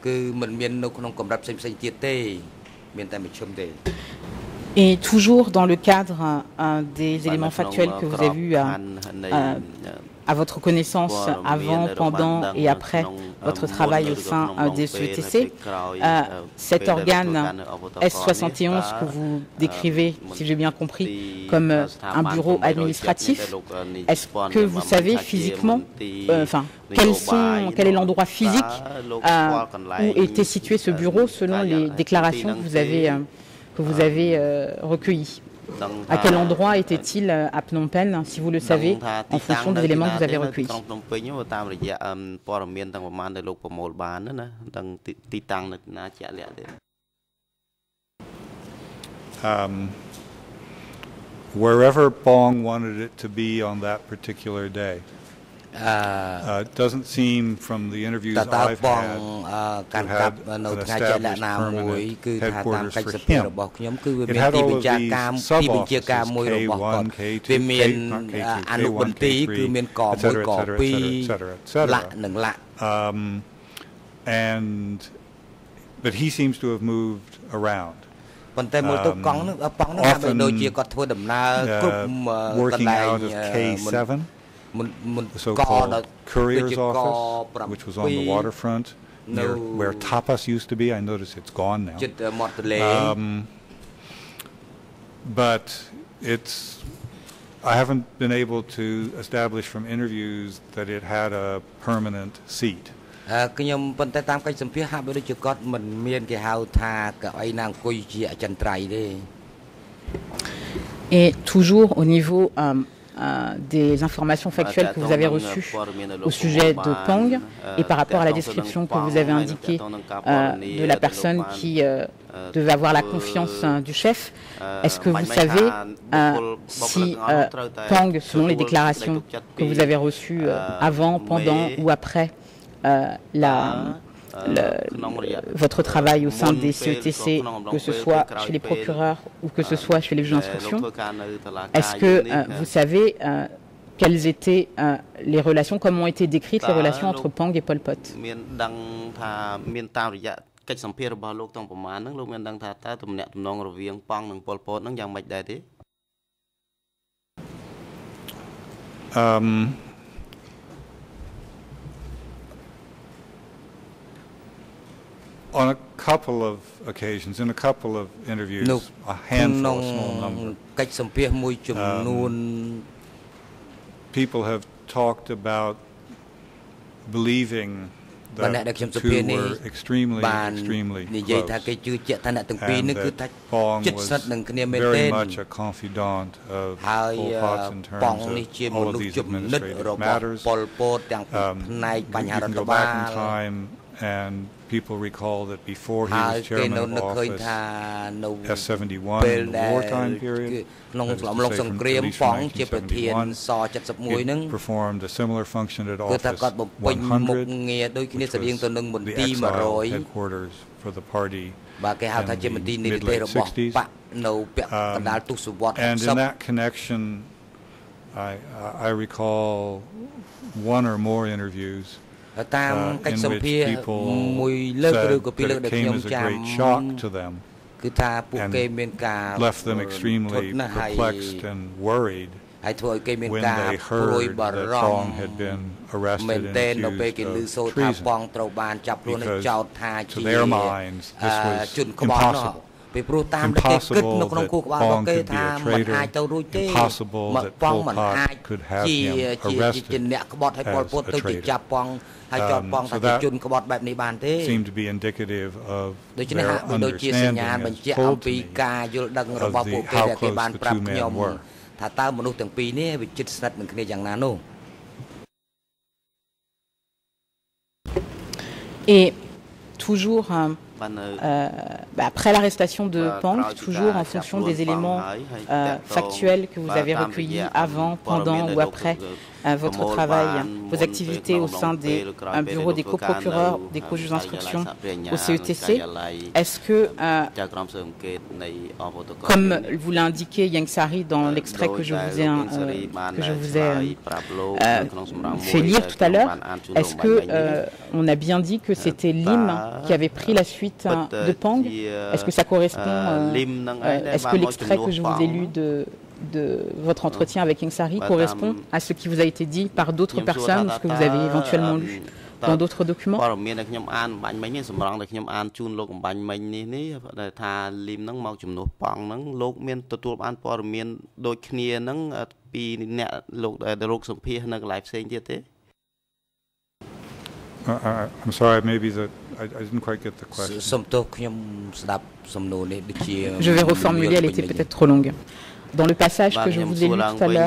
Et toujours dans le cadre euh, des éléments factuels que vous avez vus à, à, à votre connaissance avant, pendant et après votre travail au sein euh, des C E T C, euh, cet organe S soixante et onze que vous décrivez, si j'ai bien compris, comme euh, un bureau administratif, est-ce que vous savez physiquement, euh, enfin, quels sont, quel est l'endroit physique euh, où était situé ce bureau selon les déclarations que vous avez euh, que vous avez euh, recueillis? À quel endroit était-il à Phnom Penh, si vous le savez, en fonction des éléments que vous avez recueillis? Um, wherever Pong wanted it to be on that particular day. Uh, it doesn't seem from the interviews I've had to have an established permanent headquarters for him. It had all of these sub-offices, K one, K two, K, not K two, K one, K three, et cetera, et cetera, et cetera, et cetera. Um, and, but he seems to have moved around. Um, often uh, working out of K seven. The so-called courier's office, which was on the waterfront near where Tapas used to be. I notice it's gone now. Um, but it's, I haven't been able to establish from interviews that it had a permanent seat. Et toujours au niveau euh, Euh, des informations factuelles que vous avez reçues au sujet de Pong et par rapport à la description que vous avez indiquée euh, de la personne qui euh, devait avoir la confiance euh, du chef, est-ce que vous savez euh, si euh, Pong, selon les déclarations que vous avez reçues euh, avant, pendant ou après euh, la... Le, votre travail au sein des C E T C, que ce soit chez les procureurs ou que ce soit chez les juges d'instruction, est-ce que euh, vous savez euh, quelles étaient euh, les relations, comment ont été décrites les relations entre Pong et Pol Pot? Um, On a couple of occasions, in a couple of interviews, no. a handful, a small number, um, people have talked about believing that the two were extremely, extremely close, and that Pong was very much a confidant of Pol Pot in terms of all of these administrative matters. Um, you can go back in time and people recall that before he was chairman of office, S seventy-one in the wartime period, that is to say from, at least from nineteen seventy-one, it performed a similar function at Office one hundred, which was the exile headquarters for the party in the mid-late sixties. Um, and in that connection, I, I recall one or more interviews Uh, in which people said that it came as a great shock to them and left them extremely perplexed and worried when they heard that Pong had been arrested and accused of treason, because to their minds this was impossible. Impossible that Pong could be a traitor, impossible that Pol Pot could have him arrested as a traitor. Um, so that seemed to be indicative of their understanding, as told to me, of the, how close the two men were. Et toujours euh, euh, bah, après l'arrestation de Pang, toujours en fonction des éléments euh, factuels que vous avez recueillis avant, pendant ou après euh, votre travail, vos activités au sein des euh, bureaux des coprocureurs, des co-juges d'instruction au C E T C, est-ce que, euh, comme vous l'a indiqué Ieng Sary dans l'extrait que je vous ai, euh, que je vous ai euh, fait lire tout à l'heure, est-ce que euh, on a bien dit que c'était Lim qui avait pris la suite hein, de Pang? Est-ce que ça correspond euh, euh, Est-ce que l'extrait que je vous ai lu de de votre entretien avec Ieng Sary correspond à ce qui vous a été dit par d'autres personnes, ce que vous avez éventuellement lu dans d'autres documents? Uh, I'm sorry, maybe that I, I didn't quite get the question. Je vais reformuler, elle était peut-être trop longue. Dans le passage que je vous ai lu tout à l'heure,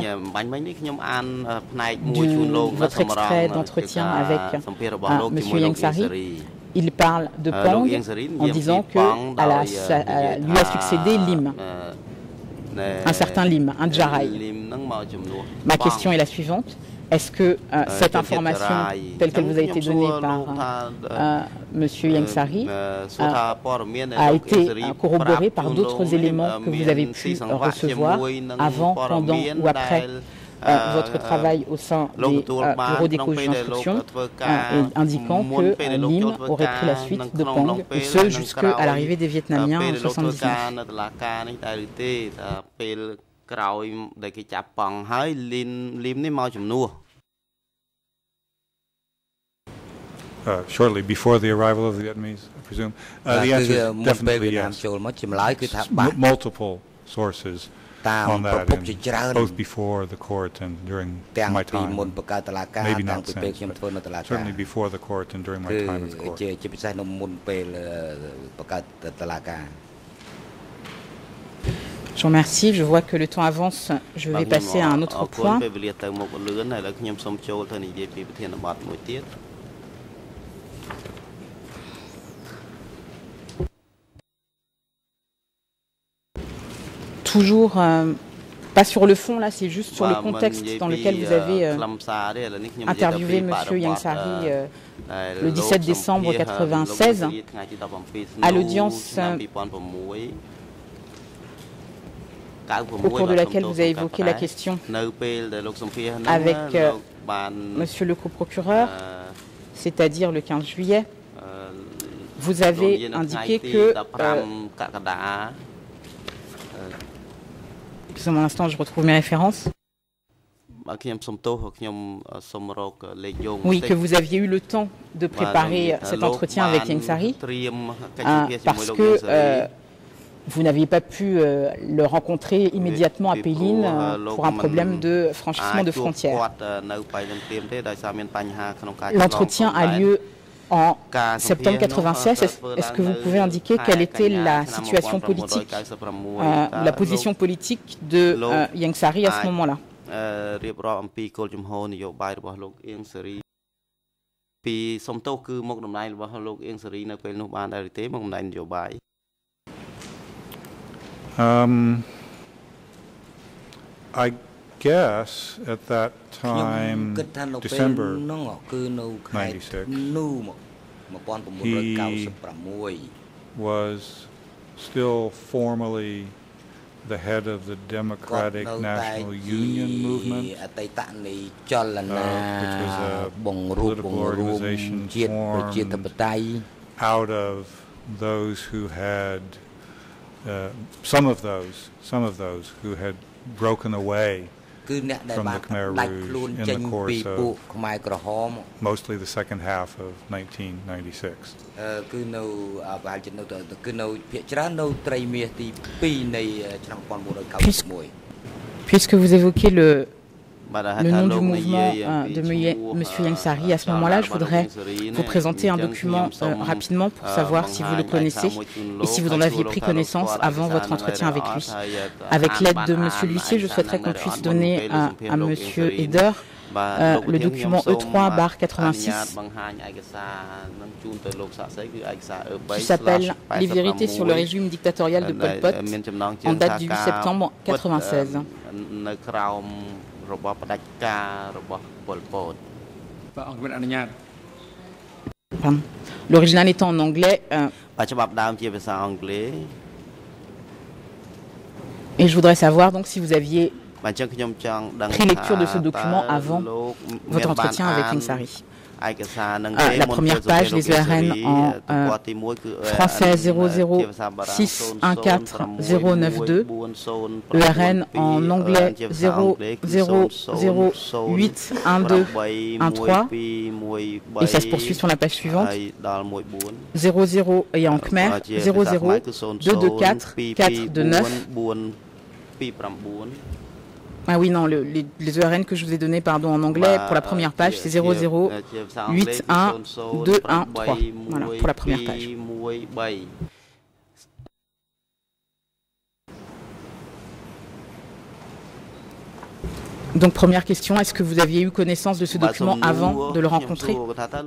votre extrait d'entretien avec euh, M. Ieng Sary, il parle de Pang en disant que à la, à, lui a succédé Lim, un certain Lim, un Djarai. Ma question est la suivante. Est-ce que euh, cette information, telle qu'elle vous a été donnée par euh, M. Ieng Sary, euh, a été euh, corroborée par d'autres éléments que vous avez pu euh, recevoir avant, pendant ou après euh, votre travail au sein des euh, bureaux des co-juges d'instruction, euh, indiquant que euh, Lim aurait pris la suite de Pang, et ce jusqu'à l'arrivée des Vietnamiens en soixante-dix-neuf. Uh, shortly before the arrival of the Vietnamese, I presume. Uh, the answer is definitely yes. M multiple sources on that, in, both before the court and during my time. Maybe not since, but certainly before the court and during my time at the court. Je vous remercie. Je vois que le temps avance. Je vais passer à un autre point. Toujours, euh, pas sur le fond, là, c'est juste sur le contexte dans lequel vous avez euh, interviewé M. Ieng Sary euh, le dix-sept décembre mille neuf cent quatre-vingt-seize à l'audience euh, au cours de laquelle vous avez évoqué la question avec euh, Monsieur le coprocureur, c'est-à-dire le quinze juillet. Vous avez indiqué que... Euh, Excusez-moi un instant, je retrouve mes références. Oui, que vous aviez eu le temps de préparer cet entretien avec Ieng Sary, hein, parce que euh, vous n'aviez pas pu euh, le rencontrer immédiatement à Péline euh, pour un problème de franchissement de frontières. L'entretien a lieu en septembre quatre-vingt-seize. Est-ce que vous pouvez indiquer quelle était la situation politique, euh, la position politique de euh, Ieng Sary à ce moment-là? Um, I guess at that time, December ninety-six, he was still formally the head of the Democratic National Union Movement, uh, which was a political organization formed out of those who had, uh, some of those, some of those who had broken away from the Khmer Rouge in the course of mostly the second half of nineteen ninety-six. Puisque, puisque vous évoquez le, le nom du mouvement euh, de M. Ieng Sary, à ce moment-là, je voudrais vous présenter un document euh, rapidement pour savoir si vous le connaissez et si vous en aviez pris connaissance avant votre entretien avec lui. Avec l'aide de M. l'huissier, je souhaiterais qu'on puisse donner à, à M. Eder euh, le document E trois barre quatre-vingt-six qui s'appelle Les vérités sur le régime dictatorial de Pol Pot en date du huit septembre quatre-vingt-seize. L'original étant en anglais. Euh, et je voudrais savoir donc si vous aviez pris lecture de ce document avant votre entretien avec Ieng Sary. Euh, la première page, les E R N en euh, français zéro zéro six un quatre zéro neuf deux, E R N en anglais zéro zéro zéro huit un deux un trois, et ça se poursuit sur la page suivante, zéro zéro et en khmer zéro zéro deux deux quatre quatre deux neuf. Ah oui, non, le, les, les E R N que je vous ai donnés pardon, en anglais, pour la première page, c'est zéro zéro huit un deux un trois. Voilà, pour la première page. Donc, première question, est-ce que vous aviez eu connaissance de ce document avant de le rencontrer?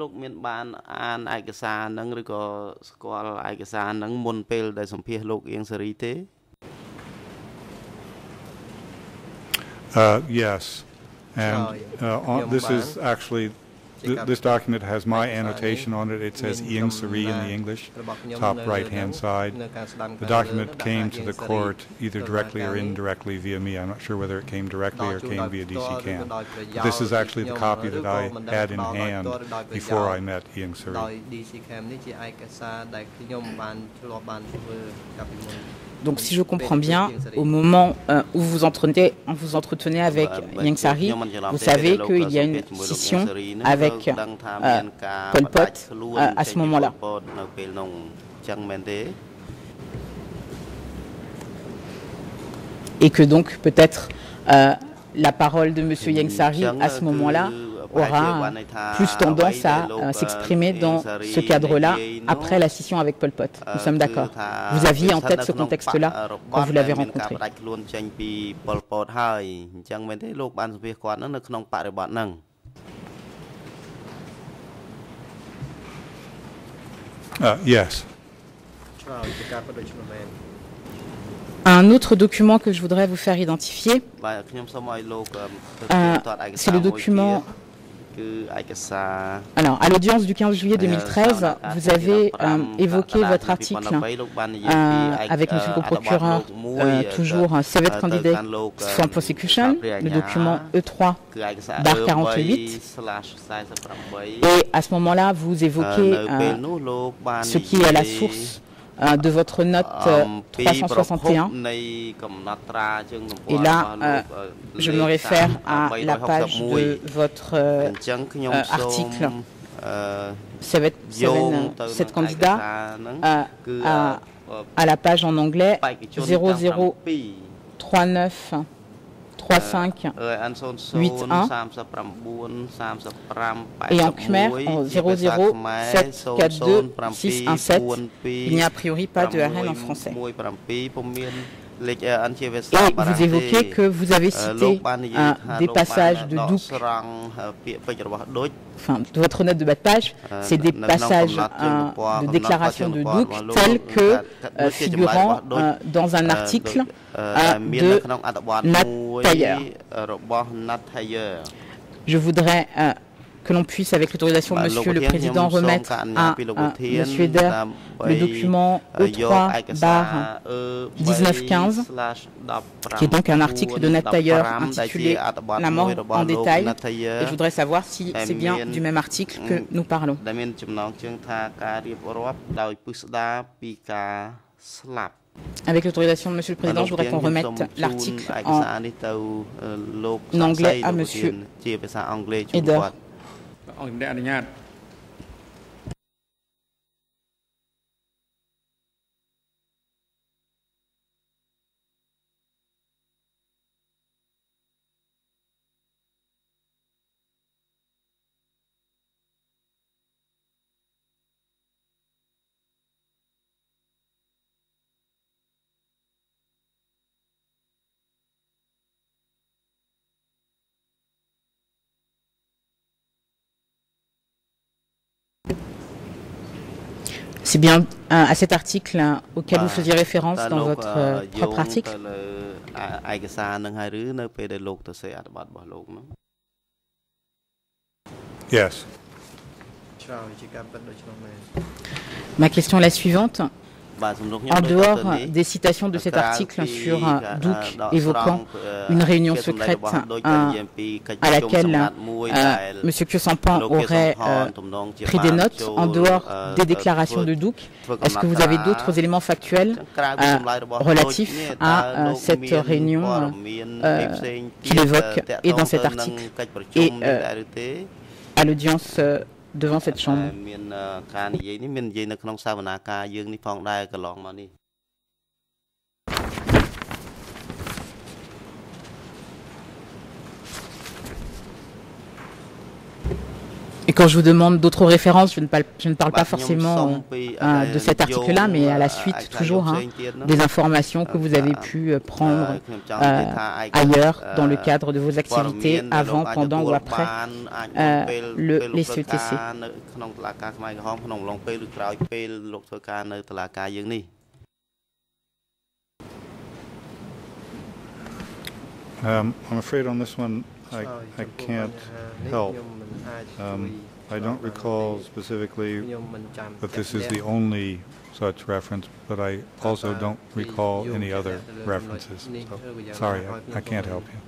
Uh, yes, and uh, on, this is actually, th this document has my annotation on it. It says Ieng Sary in the English, top right-hand side. The document came to the court either directly or indirectly via me. I'm not sure whether it came directly or came via D C CAM. But this is actually the copy that I had in hand before I met Ieng Sary. Donc, si je comprends bien, au moment euh, où vous entretenez, vous entretenez avec Ieng Sary, vous savez qu'il y a une scission avec euh, Pol Pot euh, à ce moment-là. Et que donc, peut-être, euh, la parole de M. Ieng Sary, à ce moment-là, aura plus tendance à euh, s'exprimer dans ce cadre-là après la scission avec Pol Pot. Nous sommes d'accord. Vous aviez en tête ce contexte-là quand vous l'avez rencontré. Uh, yes. Un autre document que je voudrais vous faire identifier, euh, c'est le document. Alors, à l'audience du quinze juillet deux mille treize, vous avez euh, évoqué votre article euh, avec M. le co-procureur, euh, toujours Civet Candidate for Prosecution, le document E trois barre quarante-huit. Et à ce moment-là, vous évoquez euh, ce qui est à la source Euh, de votre note euh, trois cent soixante et un. Et là, euh, je me réfère à la page de votre euh, euh, article sept candidats euh, à, à la page en anglais zéro zéro trois neuf trois cinq huit un et en khmer en zéro zéro sept quatre deux six un sept. Il n'y a a priori pas de R N en français. Et vous évoquez que vous avez cité un, des passages de Duc, enfin de votre note de bas de page, c'est des passages un, de déclaration de Duc tels que euh, figurant euh, dans un article euh, de Nat Taylor. Je voudrais euh, que l'on puisse, avec l'autorisation de Monsieur le Président, remettre à, à Monsieur Eder le document E trois barre dix-neuf quinze, qui est donc un article de Nat Taylor intitulé La mort en détail. Et je voudrais savoir si c'est bien du même article que nous parlons. Avec l'autorisation de Monsieur le Président, je voudrais qu'on remette l'article en anglais à Monsieur Eder. អង្គជំនះអនុញ្ញាត C'est bien euh, à cet article hein, auquel vous faisiez référence dans votre euh, propre article. Yes. Ma question est la suivante. En dehors des citations de cet article sur Douk évoquant une réunion secrète à, à laquelle euh, M. Kyosampan aurait euh, pris des notes, en dehors des déclarations de Douk, est-ce que vous avez d'autres éléments factuels euh, relatifs à euh, cette réunion euh, qu'il évoque et dans cet article et euh, à l'audience euh, devant cette chambre? Et quand je vous demande d'autres références, je ne parle, je ne parle pas forcément euh, de cet article-là, mais à la suite, toujours, hein, des informations que vous avez pu euh, prendre euh, ailleurs dans le cadre de vos activités, avant, pendant ou après euh, le, les C E T C. Um, I'm afraid on this one I, I can't help. Um, I don't recall specifically that this is the only such reference, but I also don't recall any other references. So, sorry, I, I can't help you.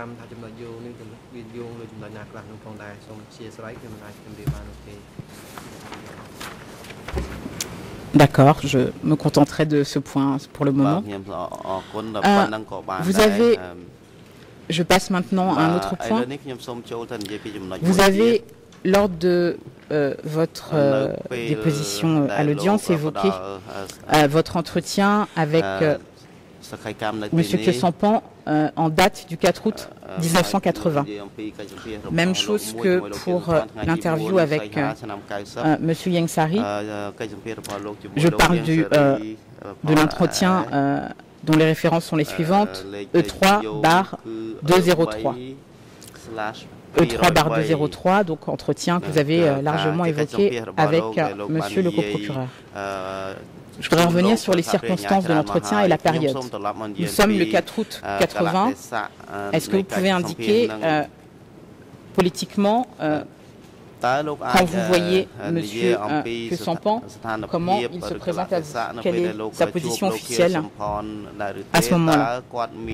D'accord, je me contenterai de ce point pour le moment. Euh, vous avez... Je passe maintenant à un autre point. Vous avez, lors de euh, votre euh, déposition à l'audience, évoqué euh, votre entretien avec euh, M. Kyosampan euh, en date du quatre août mille neuf cent quatre-vingts. Même chose que pour euh, l'interview avec euh, euh, M. Yengsari. Je parle du, euh, de l'entretien euh, dont les références sont les suivantes, E trois barre deux zéro trois. E trois barre deux zéro trois, donc entretien que vous avez euh, largement évoqué avec euh, monsieur le coprocureur. Je voudrais revenir sur les circonstances de l'entretien et la période. Nous sommes le quatre août quatre-vingts. Est-ce que vous pouvez indiquer euh, politiquement euh, quand vous voyez M. Kyosampan, comment il se présente à vous? Quelle est sa position officielle à ce moment-là?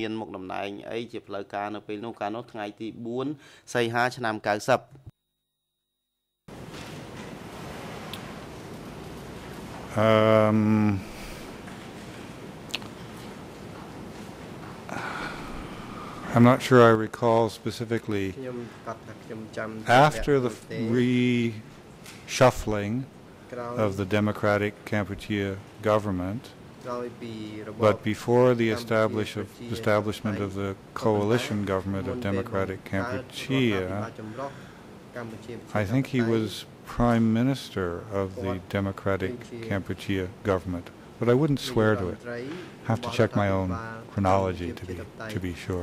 Um, I'm not sure I recall specifically. After the reshuffling of the Democratic Kampuchea government, but before the establish of, establishment of the coalition government of Democratic Kampuchea, I think he was Prime Minister of the Democratic Kampuchea government, but I wouldn't swear to it. I have to check my own chronology to be, to be sure.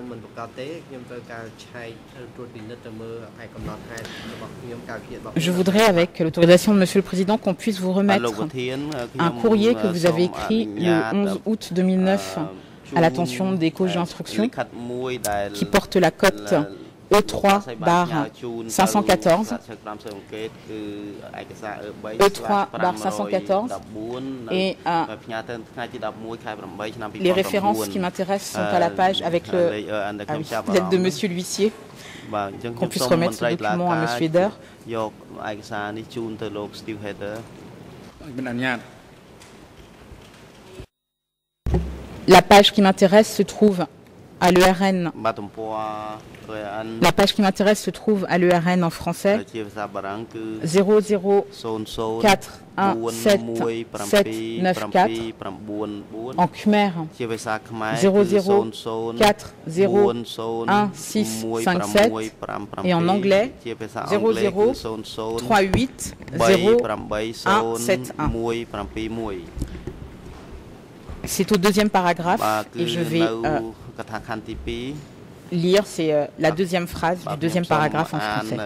Je voudrais, avec l'autorisation de Monsieur le Président, qu'on puisse vous remettre un courrier que vous avez écrit le onze août deux mille neuf à l'attention des coachs d'instruction qui porte la cote E trois barre cinq cent quatorze, E trois barre cinq cent quatorze, et euh, les références qui m'intéressent sont à la page avec le, ah oui, l'aide de Monsieur l'huissier, qu'on puisse remettre ce document à Monsieur Eder. La page qui m'intéresse se trouve à l'E R N. La page qui m'intéresse se trouve à l'E R N en français zéro zéro quatre un sept sept neuf quatre, en khmer zéro zéro quatre zéro un six cinq sept et en anglais zéro zéro trois huit zéro un sept un. C'est au deuxième paragraphe et je vais euh, lire, c'est euh, la deuxième phrase du deuxième paragraphe en français.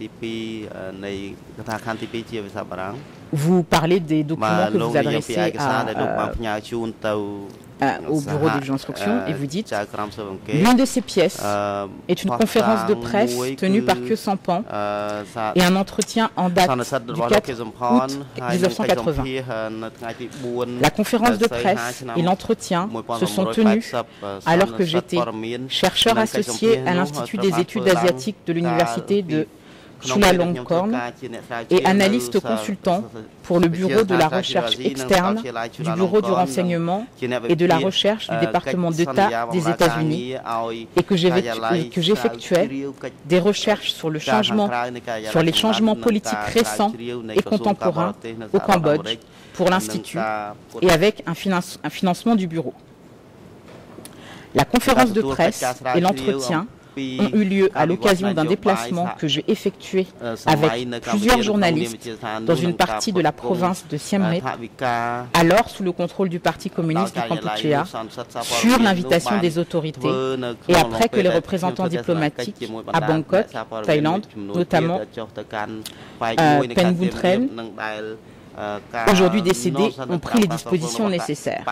Vous parlez des documents que vous adressez à, euh, à, au bureau des instructions et vous dites l'une de ces pièces est une conférence de presse tenue par Khieu Samphan et un entretien en date du quatre août mille neuf cent quatre-vingts. La conférence de presse et l'entretien se sont tenus alors que j'étais chercheur associé à l'Institut des études asiatiques de l'université de Chulalongkorn et analyste consultant pour le bureau de la recherche externe du bureau du renseignement et de la recherche du département d'État des États-Unis et que j'effectuais des recherches sur le changement, sur les changements politiques récents et contemporains au Cambodge pour l'Institut et avec un, finance, un financement du bureau. La conférence de presse et l'entretien ont eu lieu à l'occasion d'un déplacement que j'ai effectué avec plusieurs journalistes dans une partie de la province de Siem Reap, alors sous le contrôle du Parti communiste du Kampuchea, sur l'invitation des autorités et après que les représentants diplomatiques à Bangkok, Thaïlande, notamment euh, Pen Buntren, aujourd'hui décédés, ont pris les dispositions nécessaires.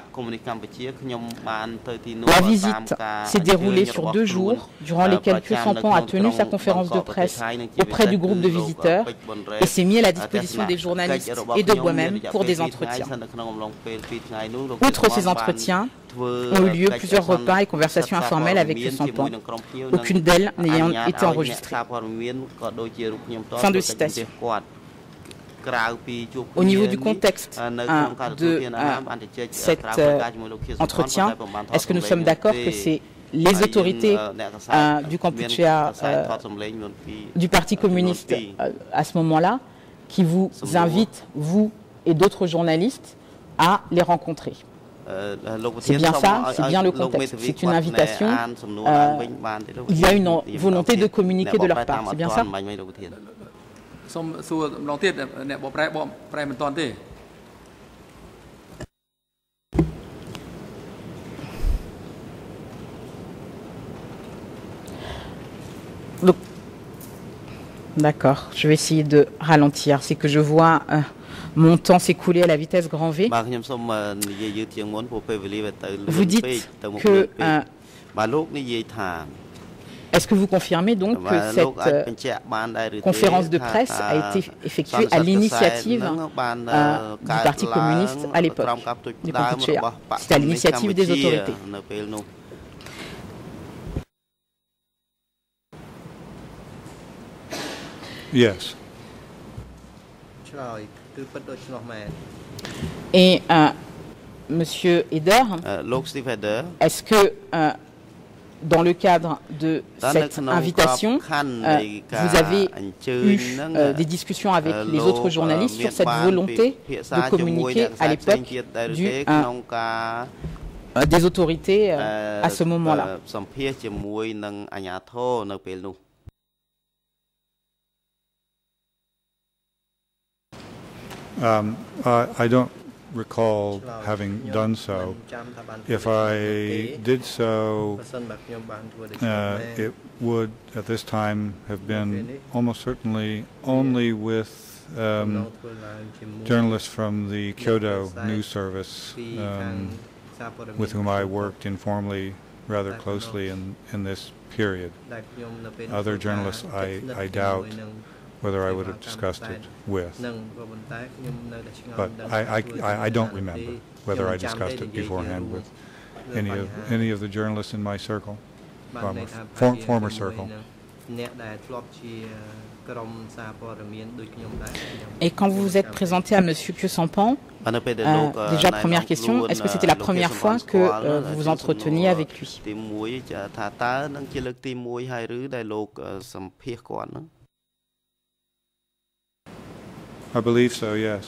La visite s'est déroulée sur deux jours, durant lesquels Khieu Samphan a tenu sa conférence de presse auprès du groupe de visiteurs et s'est mis à la disposition des journalistes et de moi-même pour des entretiens. Outre ces entretiens, ont eu lieu plusieurs repas et conversations informelles avec Khieu Samphan, aucune d'elles n'ayant été enregistrée. Fin de citation. Au niveau du contexte hein, de euh, cet euh, entretien, est-ce que nous sommes d'accord que c'est les autorités euh, du Kampuchea, euh, du Parti communiste euh, à ce moment-là, qui vous invitent, vous et d'autres journalistes, à les rencontrer? C'est bien ça, c'est bien le contexte. C'est une invitation. Euh, il y a une volonté de communiquer de leur part, c'est bien ça? សូមសួរម្ដងទៀតអ្នកបកប្រែបកប្រែមិនតាន់ទេ D'accord, je vais essayer de ralentir. C'est que je vois euh, mon temps s'écouler à la vitesse grand V. Vous dites que euh, est-ce que vous confirmez donc que cette euh, conférence de presse a été effectuée à l'initiative euh, du Parti communiste à l'époque, du Kampuchea? C'est à l'initiative des autorités. Yes. Et euh, Monsieur Eder, est-ce que euh, dans le cadre de cette invitation, euh, vous avez eu euh, des discussions avec les autres journalistes sur cette volonté de communiquer à l'époque du, euh, des autorités euh, à ce moment-là? Um, I, I don't recall having done so. If I did so, uh, it would at this time have been almost certainly only with um, journalists from the Kyoto News Service, um, with whom I worked informally rather closely in, in this period. Other journalists I, I doubt whether I would have discussed it with. But I, I, I don't remember whether I discussed it beforehand with any of, any of the journalists in my circle, former, for, former circle. Et quand vous vous êtes présenté à M. Khieu Samphan, euh, déjà première question, est-ce que c'était la première fois que euh, vous vous entreteniez avec lui? I believe so, yes.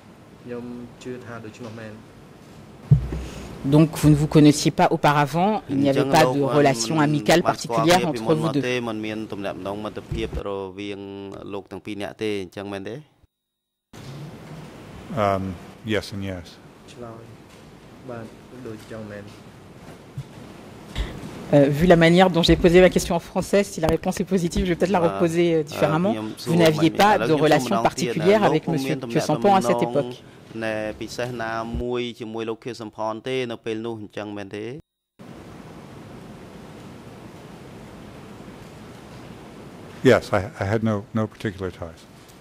Donc vous ne vous connaissiez pas auparavant, il n'y avait pas de relation amicale particulière entre vous deux. Um, yes and yes. Euh, vu la manière dont j'ai posé ma question en français, si la réponse est positive, je vais peut-être la reposer euh, différemment. Vous n'aviez pas de relation particulière avec M. Kyo Sampon à cette époque. Yes, I, I had no, no particular ties.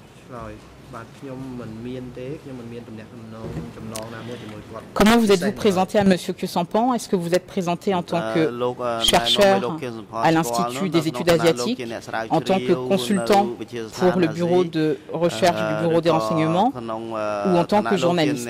Comment vous êtes-vous présenté à M. Kyo Sampon? Est-ce que vous êtes présenté en tant que chercheur à l'Institut des études asiatiques, en tant que consultant pour le bureau de recherche du bureau des renseignements ou en tant que journaliste?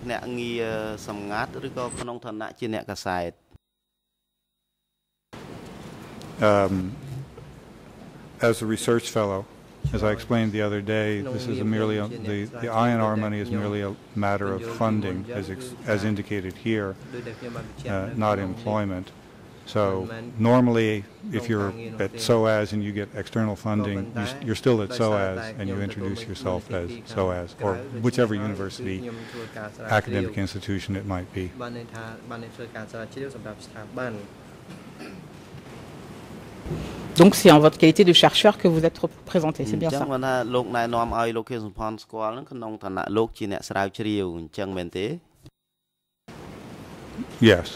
Um, as a research fellow, as I explained the other day, this is a merely a, the the I N R money is merely a matter of funding, as ex, as indicated here, uh, not employment. So normally, if you're at SOAS and you get external funding, you, you're still at SOAS and you introduce yourself as SOAS or whichever university, academic institution it might be. Donc c'est en votre qualité de chercheur que vous êtes représenté, c'est bien ça? Yes.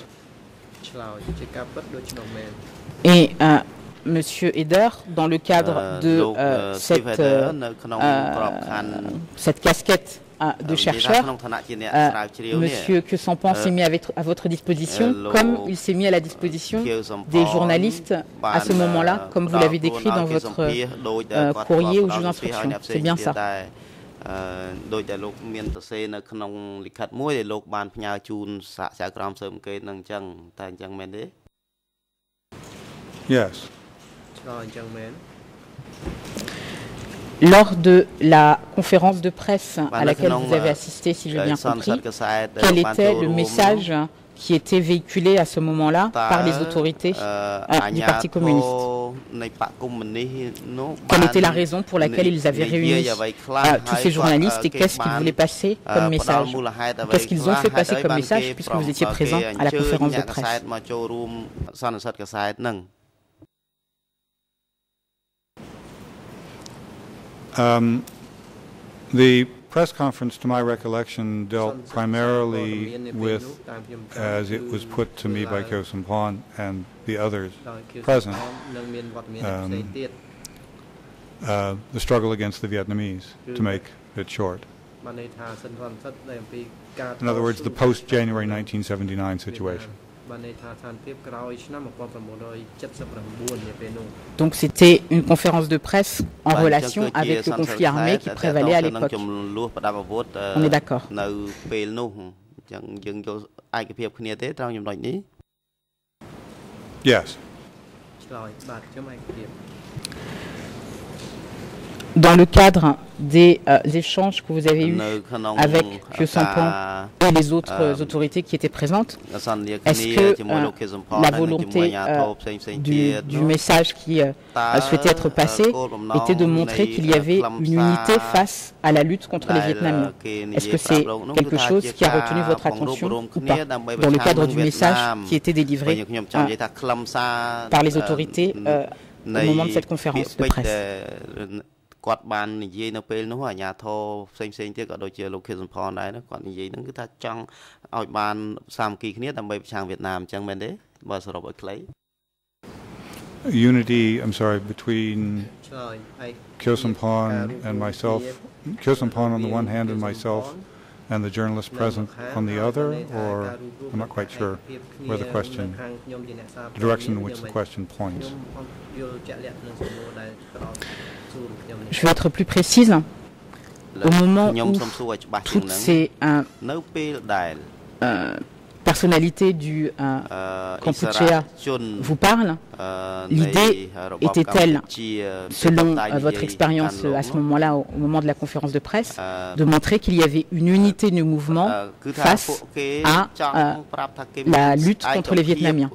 Et euh, Monsieur Eder, dans le cadre de euh, cette, euh, euh, cette casquette de chercheur, euh, Monsieur Kyo Sampon s'est mis à votre, à votre disposition, comme il s'est mis à la disposition des journalistes à ce moment-là, comme vous l'avez décrit dans votre euh, courrier aux juges d'instruction. C'est bien ça? Yes. Lors de la conférence de presse à laquelle vous avez assisté, si j'ai bien compris, quel était le message qui était véhiculé à ce moment-là par les autorités euh, du Parti communiste? Quelle était la raison pour laquelle ils avaient réuni euh, tous ces journalistes et qu'est-ce qu'ils voulaient passer comme message? Qu'est-ce qu'ils ont fait passer comme message puisque vous étiez présent à la conférence de presse? Um, the press conference, to my recollection, dealt primarily with, as it was put to me by Kyo Sampon and the others present, um, uh, the struggle against the Vietnamese, to make it short. In other words, the post-January nineteen seventy-nine situation. Donc c'était une conférence de presse en relation avec le conflit armé qui prévalait à l'époque. On est d'accord. Yes. Dans le cadre des euh, échanges que vous avez eus avec Kyo Sampon et les autres euh, autorités qui étaient présentes, est-ce que euh, la volonté euh, du, du message qui euh, souhaitait être passé était de montrer qu'il y avait une unité face à la lutte contre les Vietnamiens? Est-ce que c'est quelque chose qui a retenu votre attention ou pas, dans le cadre du message qui était délivré euh, par les autorités euh, au moment de cette conférence de presse? គាត់បាននិយាយនៅពេលនោះអាជ្ញាធរផ្សេងផ្សេងទៀតក៏ដូចជាលោកខៀវសំផនដែរគាត់និយាយហ្នឹងគឺថាចង់ឲ្យបានសាមគ្គីគ្នាដើម្បីប្រឆាំងវៀតណាមអញ្ចឹងមែនទេបើសរុបឲ្យខ្លី Unity, I'm sorry, between Kyo Sampon and myself, Kyo Sampon on the one hand and myself and the journalists present on the other, or I'm not quite sure where the question, the direction in which the question points. Je vais être plus précise. Au moment où toutes ces euh, euh, personnalités du euh, Kampuchea vous parlent, l'idée était-elle, selon euh, votre expérience à ce moment-là, au moment de la conférence de presse, de montrer qu'il y avait une unité de mouvement face à euh, la lutte contre les Vietnamiens?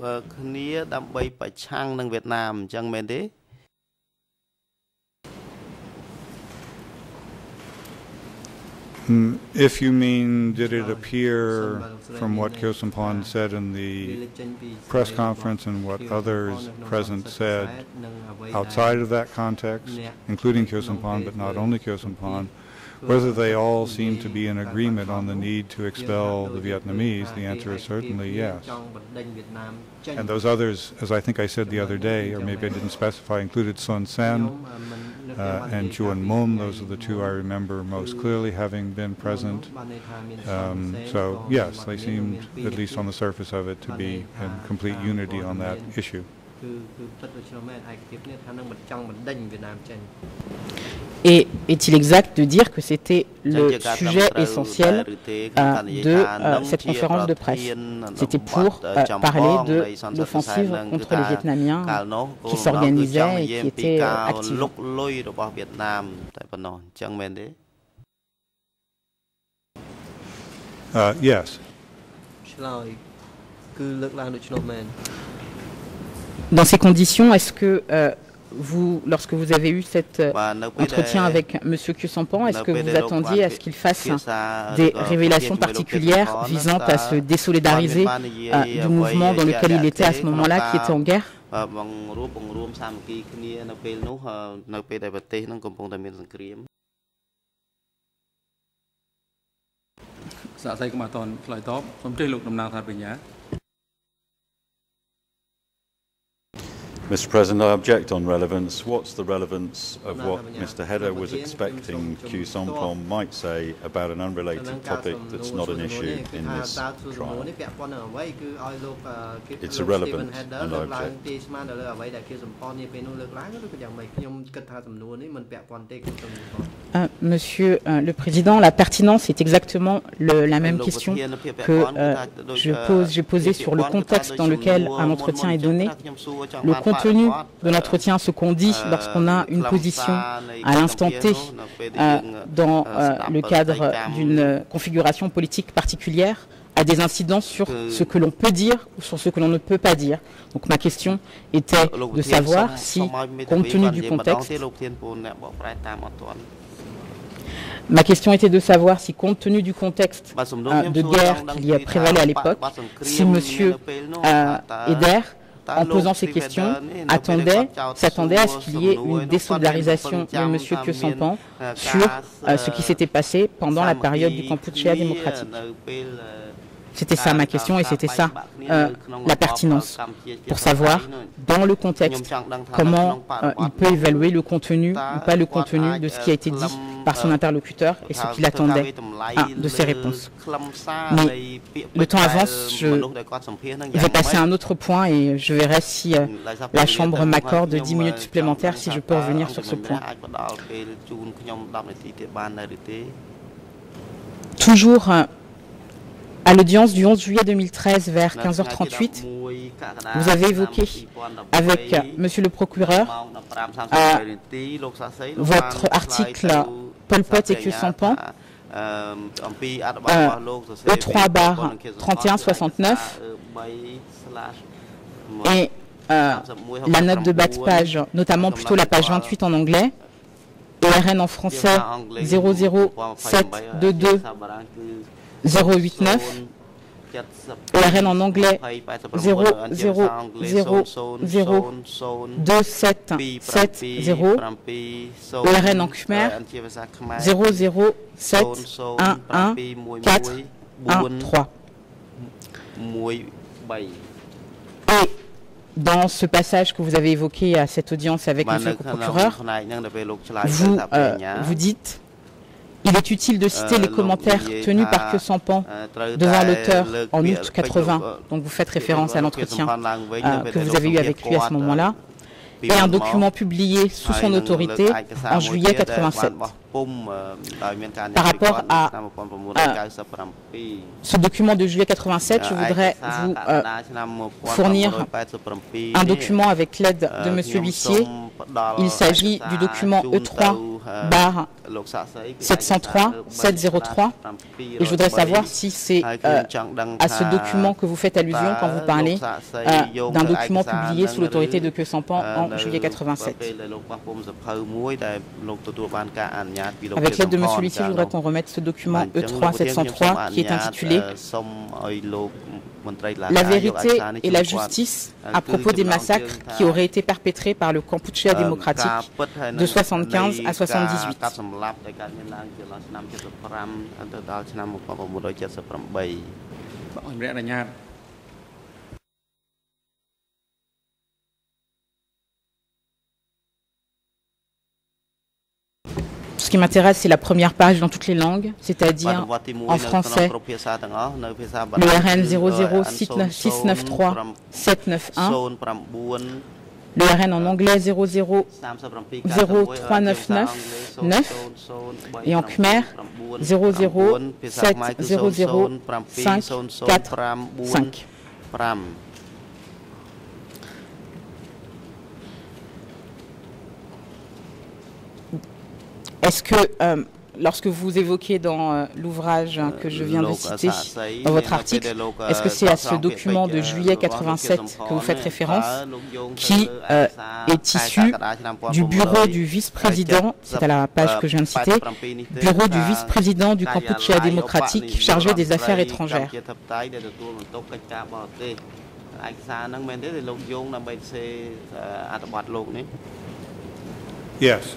Mm, if you mean, did it appear from what Kyo Samphan said in the press conference and what others present said outside of that context, including Kyo Samphan, but not only Kyo Samphan, whether they all seem to be in agreement on the need to expel the Vietnamese, the answer is certainly yes. And those others, as I think I said the other day, or maybe I didn't specify, included Son Sen uh, and Chuan Mum. Those are the two I remember most clearly having been present. Um, so yes, they seemed, at least on the surface of it, to be in complete unity on that issue. Et est-il exact de dire que c'était le sujet essentiel euh, de euh, cette conférence de presse? C'était pour euh, parler de l'offensive contre les Vietnamiens qui s'organisait et qui était euh, active. Uh, yes. Dans ces conditions, est-ce que euh, vous, lorsque vous avez eu cet euh, entretien avec M. Kyo Samphan, est-ce que vous attendiez à ce qu'il fasse des révélations particulières visant à se désolidariser euh, du mouvement dans lequel il était à ce moment-là, qui était en guerre? Mister President, I object on relevance. What's the relevance of what Mister Hedder was expecting Kyo Samphan might say about an unrelated topic that's not an issue in this trial? It's irrelevant, and I object. Euh, Monsieur euh, le Président, la pertinence est exactement le, la même question que euh, je pose, j'ai posée sur le contexte dans lequel un entretien est donné. Le contenu de l'entretien, ce qu'on dit lorsqu'on a une position à l'instant T euh, dans euh, le cadre d'une configuration politique particulière, a des incidences sur ce que l'on peut dire ou sur ce que l'on ne peut pas dire. Donc ma question était de savoir si, compte tenu du contexte, Ma question était de savoir si, compte tenu du contexte euh, de guerre qui y a prévalé à l'époque, si M. Euh, Hedder, en posant ces questions, attendait, s'attendait à ce qu'il y ait une désolidarisation de M. Kyo Samphan sur euh, ce qui s'était passé pendant la période du Kampuchea démocratique. C'était ça ma question et c'était ça euh, la pertinence, pour savoir, dans le contexte, comment euh, il peut évaluer le contenu ou pas le contenu de ce qui a été dit par son interlocuteur et ce qu'il attendait ah, de ses réponses. Mais le temps avance, je vais passer à un autre point et je verrai si euh, la Chambre m'accorde dix minutes supplémentaires, si je peux revenir sur ce point. Toujours euh, à l'audience du onze juillet deux mille treize vers quinze heures trente-huit, vous avez évoqué avec euh, Monsieur le procureur euh, votre article Pol Pot et Kyo Samphan euh, E trois barre trente et un soixante-neuf et euh, la note de bas de page, notamment plutôt la page vingt-huit en anglais, O R N en français zéro zéro sept deux deux zéro huit neuf, O R N en anglais zéro zéro zéro zéro deux sept sept zéro, O R N en khmer zéro zéro sept un un quatre un trois. Et dans ce passage que vous avez évoqué à cette audience avec M. le procureur, vous, euh, vous dites: il est utile de citer les commentaires tenus par Kyo Samphan devant l'auteur en août quatre-vingts, donc vous faites référence à l'entretien euh, que vous avez eu avec lui à ce moment-là, et un document publié sous son autorité en juillet quatre-vingt-sept. Par rapport à, à ce document de juillet quatre-vingt-sept, je voudrais vous euh, fournir un document avec l'aide de M. l'huissier. Il s'agit du document E trois barre sept cent trois sept zéro trois. Et je voudrais savoir si c'est euh, à ce document que vous faites allusion quand vous parlez euh, d'un document publié sous l'autorité de Khieu Samphan en juillet quatre-vingt-sept. Avec l'aide de M. l'huissier, je voudrais qu'on remette ce document E trois sept cent trois qui est intitulé La vérité et la justice à propos des massacres qui auraient été perpétrés par le Kampuchea démocratique de soixante-quinze à soixante-dix-huit. Ce qui m'intéresse, c'est la première page dans toutes les langues, c'est-à-dire en français, le R N zéro zéro six neuf trois sept neuf un, le R N en anglais zéro zéro zéro trois neuf neuf neuf et en khmer zéro zéro sept zéro zéro cinq quatre cinq. Est-ce que, euh, lorsque vous évoquez dans euh, l'ouvrage que je viens de citer, dans votre article, est-ce que c'est à ce document de juillet quatre-vingt-sept que vous faites référence, qui euh, est issu du bureau du vice-président, c'est à la page que je viens de citer, bureau du vice-président du Kampuchea démocratique chargé des affaires étrangères? Yes.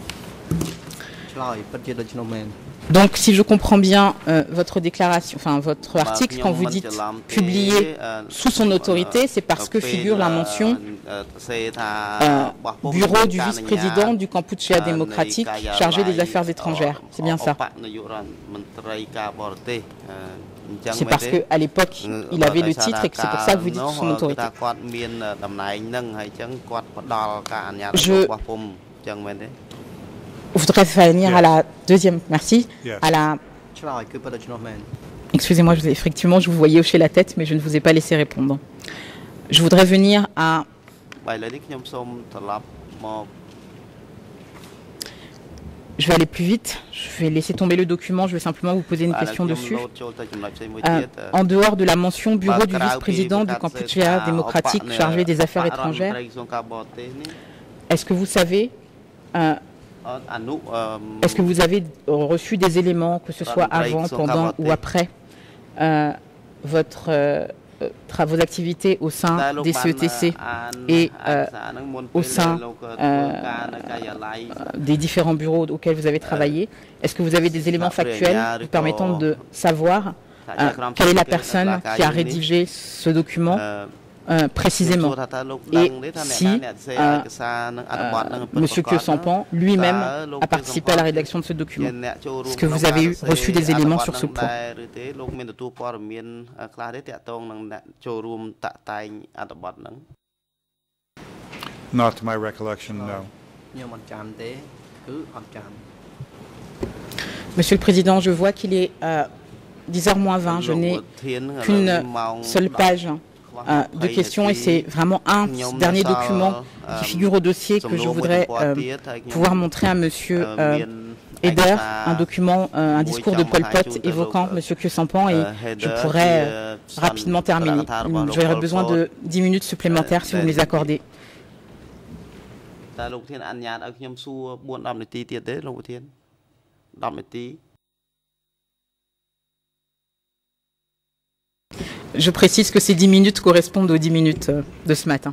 Donc, si je comprends bien euh, votre déclaration, enfin votre article, quand vous dites publié sous son autorité, c'est parce que figure la mention euh, bureau du vice-président du Kampuchea démocratique chargé des affaires étrangères. C'est bien ça? C'est parce qu'à l'époque, il avait le titre et que c'est pour ça que vous dites sous son autorité. Je voudrais venir Yes. à la deuxième, merci, Yes. à la... Excusez-moi, je vous ai- effectivement, je vous voyais hocher la tête, mais je ne vous ai pas laissé répondre. Je voudrais venir à... Je vais aller plus vite, je vais laisser tomber le document, je vais simplement vous poser une question dessus. Euh, en dehors de la mention bureau du vice-président du Kampuchea démocratique chargé des affaires étrangères, est-ce que vous savez... euh, Est-ce que vous avez reçu des éléments, que ce soit avant, pendant ou après euh, votre, euh, vos activités au sein des C E T C et euh, au sein euh, des différents bureaux auxquels vous avez travaillé? Est-ce que vous avez des éléments factuels vous permettant de savoir euh, quelle est la personne qui a rédigé ce document Euh, précisément, et si euh, euh, M. Khieu Samphan lui-même a participé à la rédaction de ce document. Est-ce que vous avez eu, reçu des éléments sur ce point? Not to my recollection, no. Monsieur le Président, je vois qu'il est euh, dix heures moins vingt, je n'ai qu'une seule page Euh, de questions et c'est vraiment un dernier document qui figure au dossier que je voudrais euh, pouvoir montrer à Monsieur euh, Eder, un document, euh, un discours de Pol Pot évoquant Monsieur Khieu Samphan et je pourrais euh, rapidement terminer. J'aurais besoin de dix minutes supplémentaires si vous me les accordez. Je précise que ces dix minutes correspondent aux dix minutes de ce matin.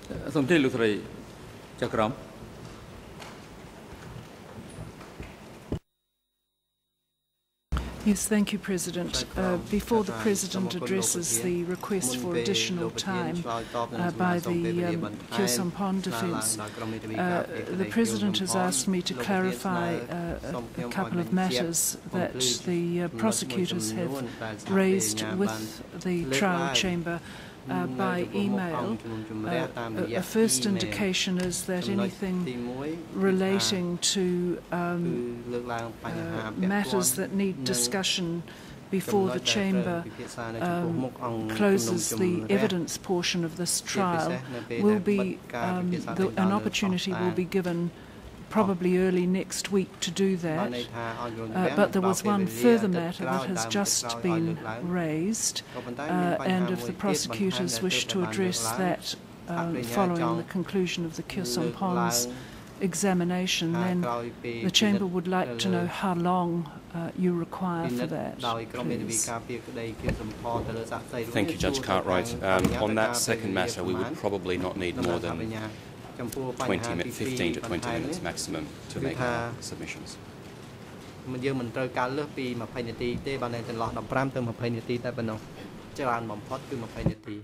សូមជម្រាបលោកស្រីចក្រម Yes, thank you, President. Uh, before the President addresses the request for additional time uh, by the um, Kyo Sampon defence, uh, the President has asked me to clarify uh, a, a couple of matters that the uh, prosecutors have raised with the trial chamber Uh, by email. Uh, a first indication is that anything relating to um, uh, matters that need discussion before the chamber um, closes the evidence portion of this trial will be um, the, an opportunity will be given probably early next week to do that. Uh, but there was one further matter that has just been raised, uh, and if the prosecutors wish to address that uh, following the conclusion of the Kyo Sampon's examination, then the Chamber would like to know how long uh, you require for that, please. Thank you, Judge Cartwright. Um, on that second matter, we would probably not need more than twenty, fifteen to twenty minutes maximum to make our submissions. យើងមិនត្រូវការលើសពីtwentyនាទីទេបើនៅចន្លោះfifteenទៅtwentyនាទីតែប៉ុណ្ណោះច្រើនបំផុតគឺtwentyនាទី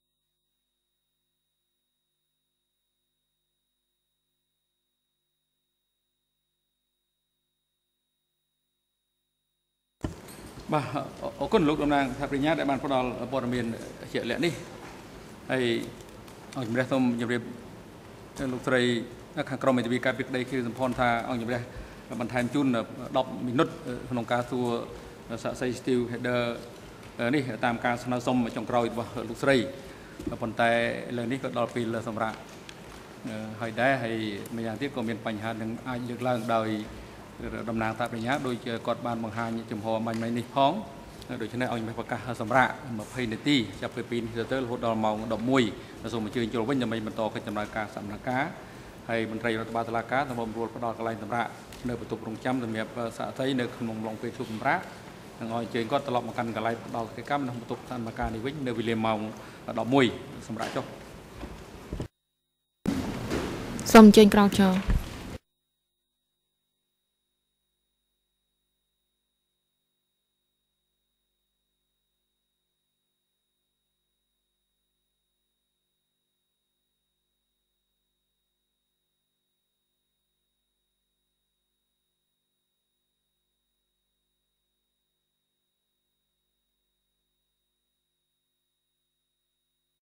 បាទអរគុណលោកតំណាងថាប្រញ្ញាដែលបានផ្ដល់ព័ត៌មានជាក់លាក់នេះហើយអង្គជំរះសូមជម្រាបលោកស្រីខាងក្រមមេធាវីការពីក្តីគឺសម្ផនថាអង្គជំរះបន្ថែមជូនtenមីនិតក្នុងការសួរសាកសី Steve Header នេះតាមការស្នើសុំចុងក្រោយរបស់លោកស្រីប៉ុន្តែឥឡូវនេះក៏ដល់ពេលសម្រាប់ហើយដែរហើយម្យ៉ាងទៀតក៏មានបញ្ហានឹងអាចលើកឡើងដោយតំណាងតាបញ្ញាដោយគាត់បានបង្ហាញចំហបាញ់មិញនេះផងដូច្នេះអង្គជំរះប្រកាសសម្រាប់twentyនាទីចាប់ពីtwoនាទីទៅរហូតដល់ម៉ោងelevenសូមអញ្ជើញចូលវិញដើម្បីបន្តកិច្ចដំណើរការសកម្មភាពហើយមន្ត្រីរដ្ឋបាលតុលាការសម្រាប់រួលផ្ដល់កន្លែងសម្រាប់នៅបន្ទប់រងចាំសម្រាប់សាកសីនៅក្នុងឡុងពេលជួបសម្រាប់នឹងឲ្យអញ្ជើញគាត់ត្រឡប់មកកាន់កន្លែងផ្ដល់កិច្ចកម្មនៅបន្ទប់សកម្មភាពនេះវិញនៅវេលាម៉ោងelevenសម្រាប់ចុះសូមអញ្ជើញក្រោកឈរ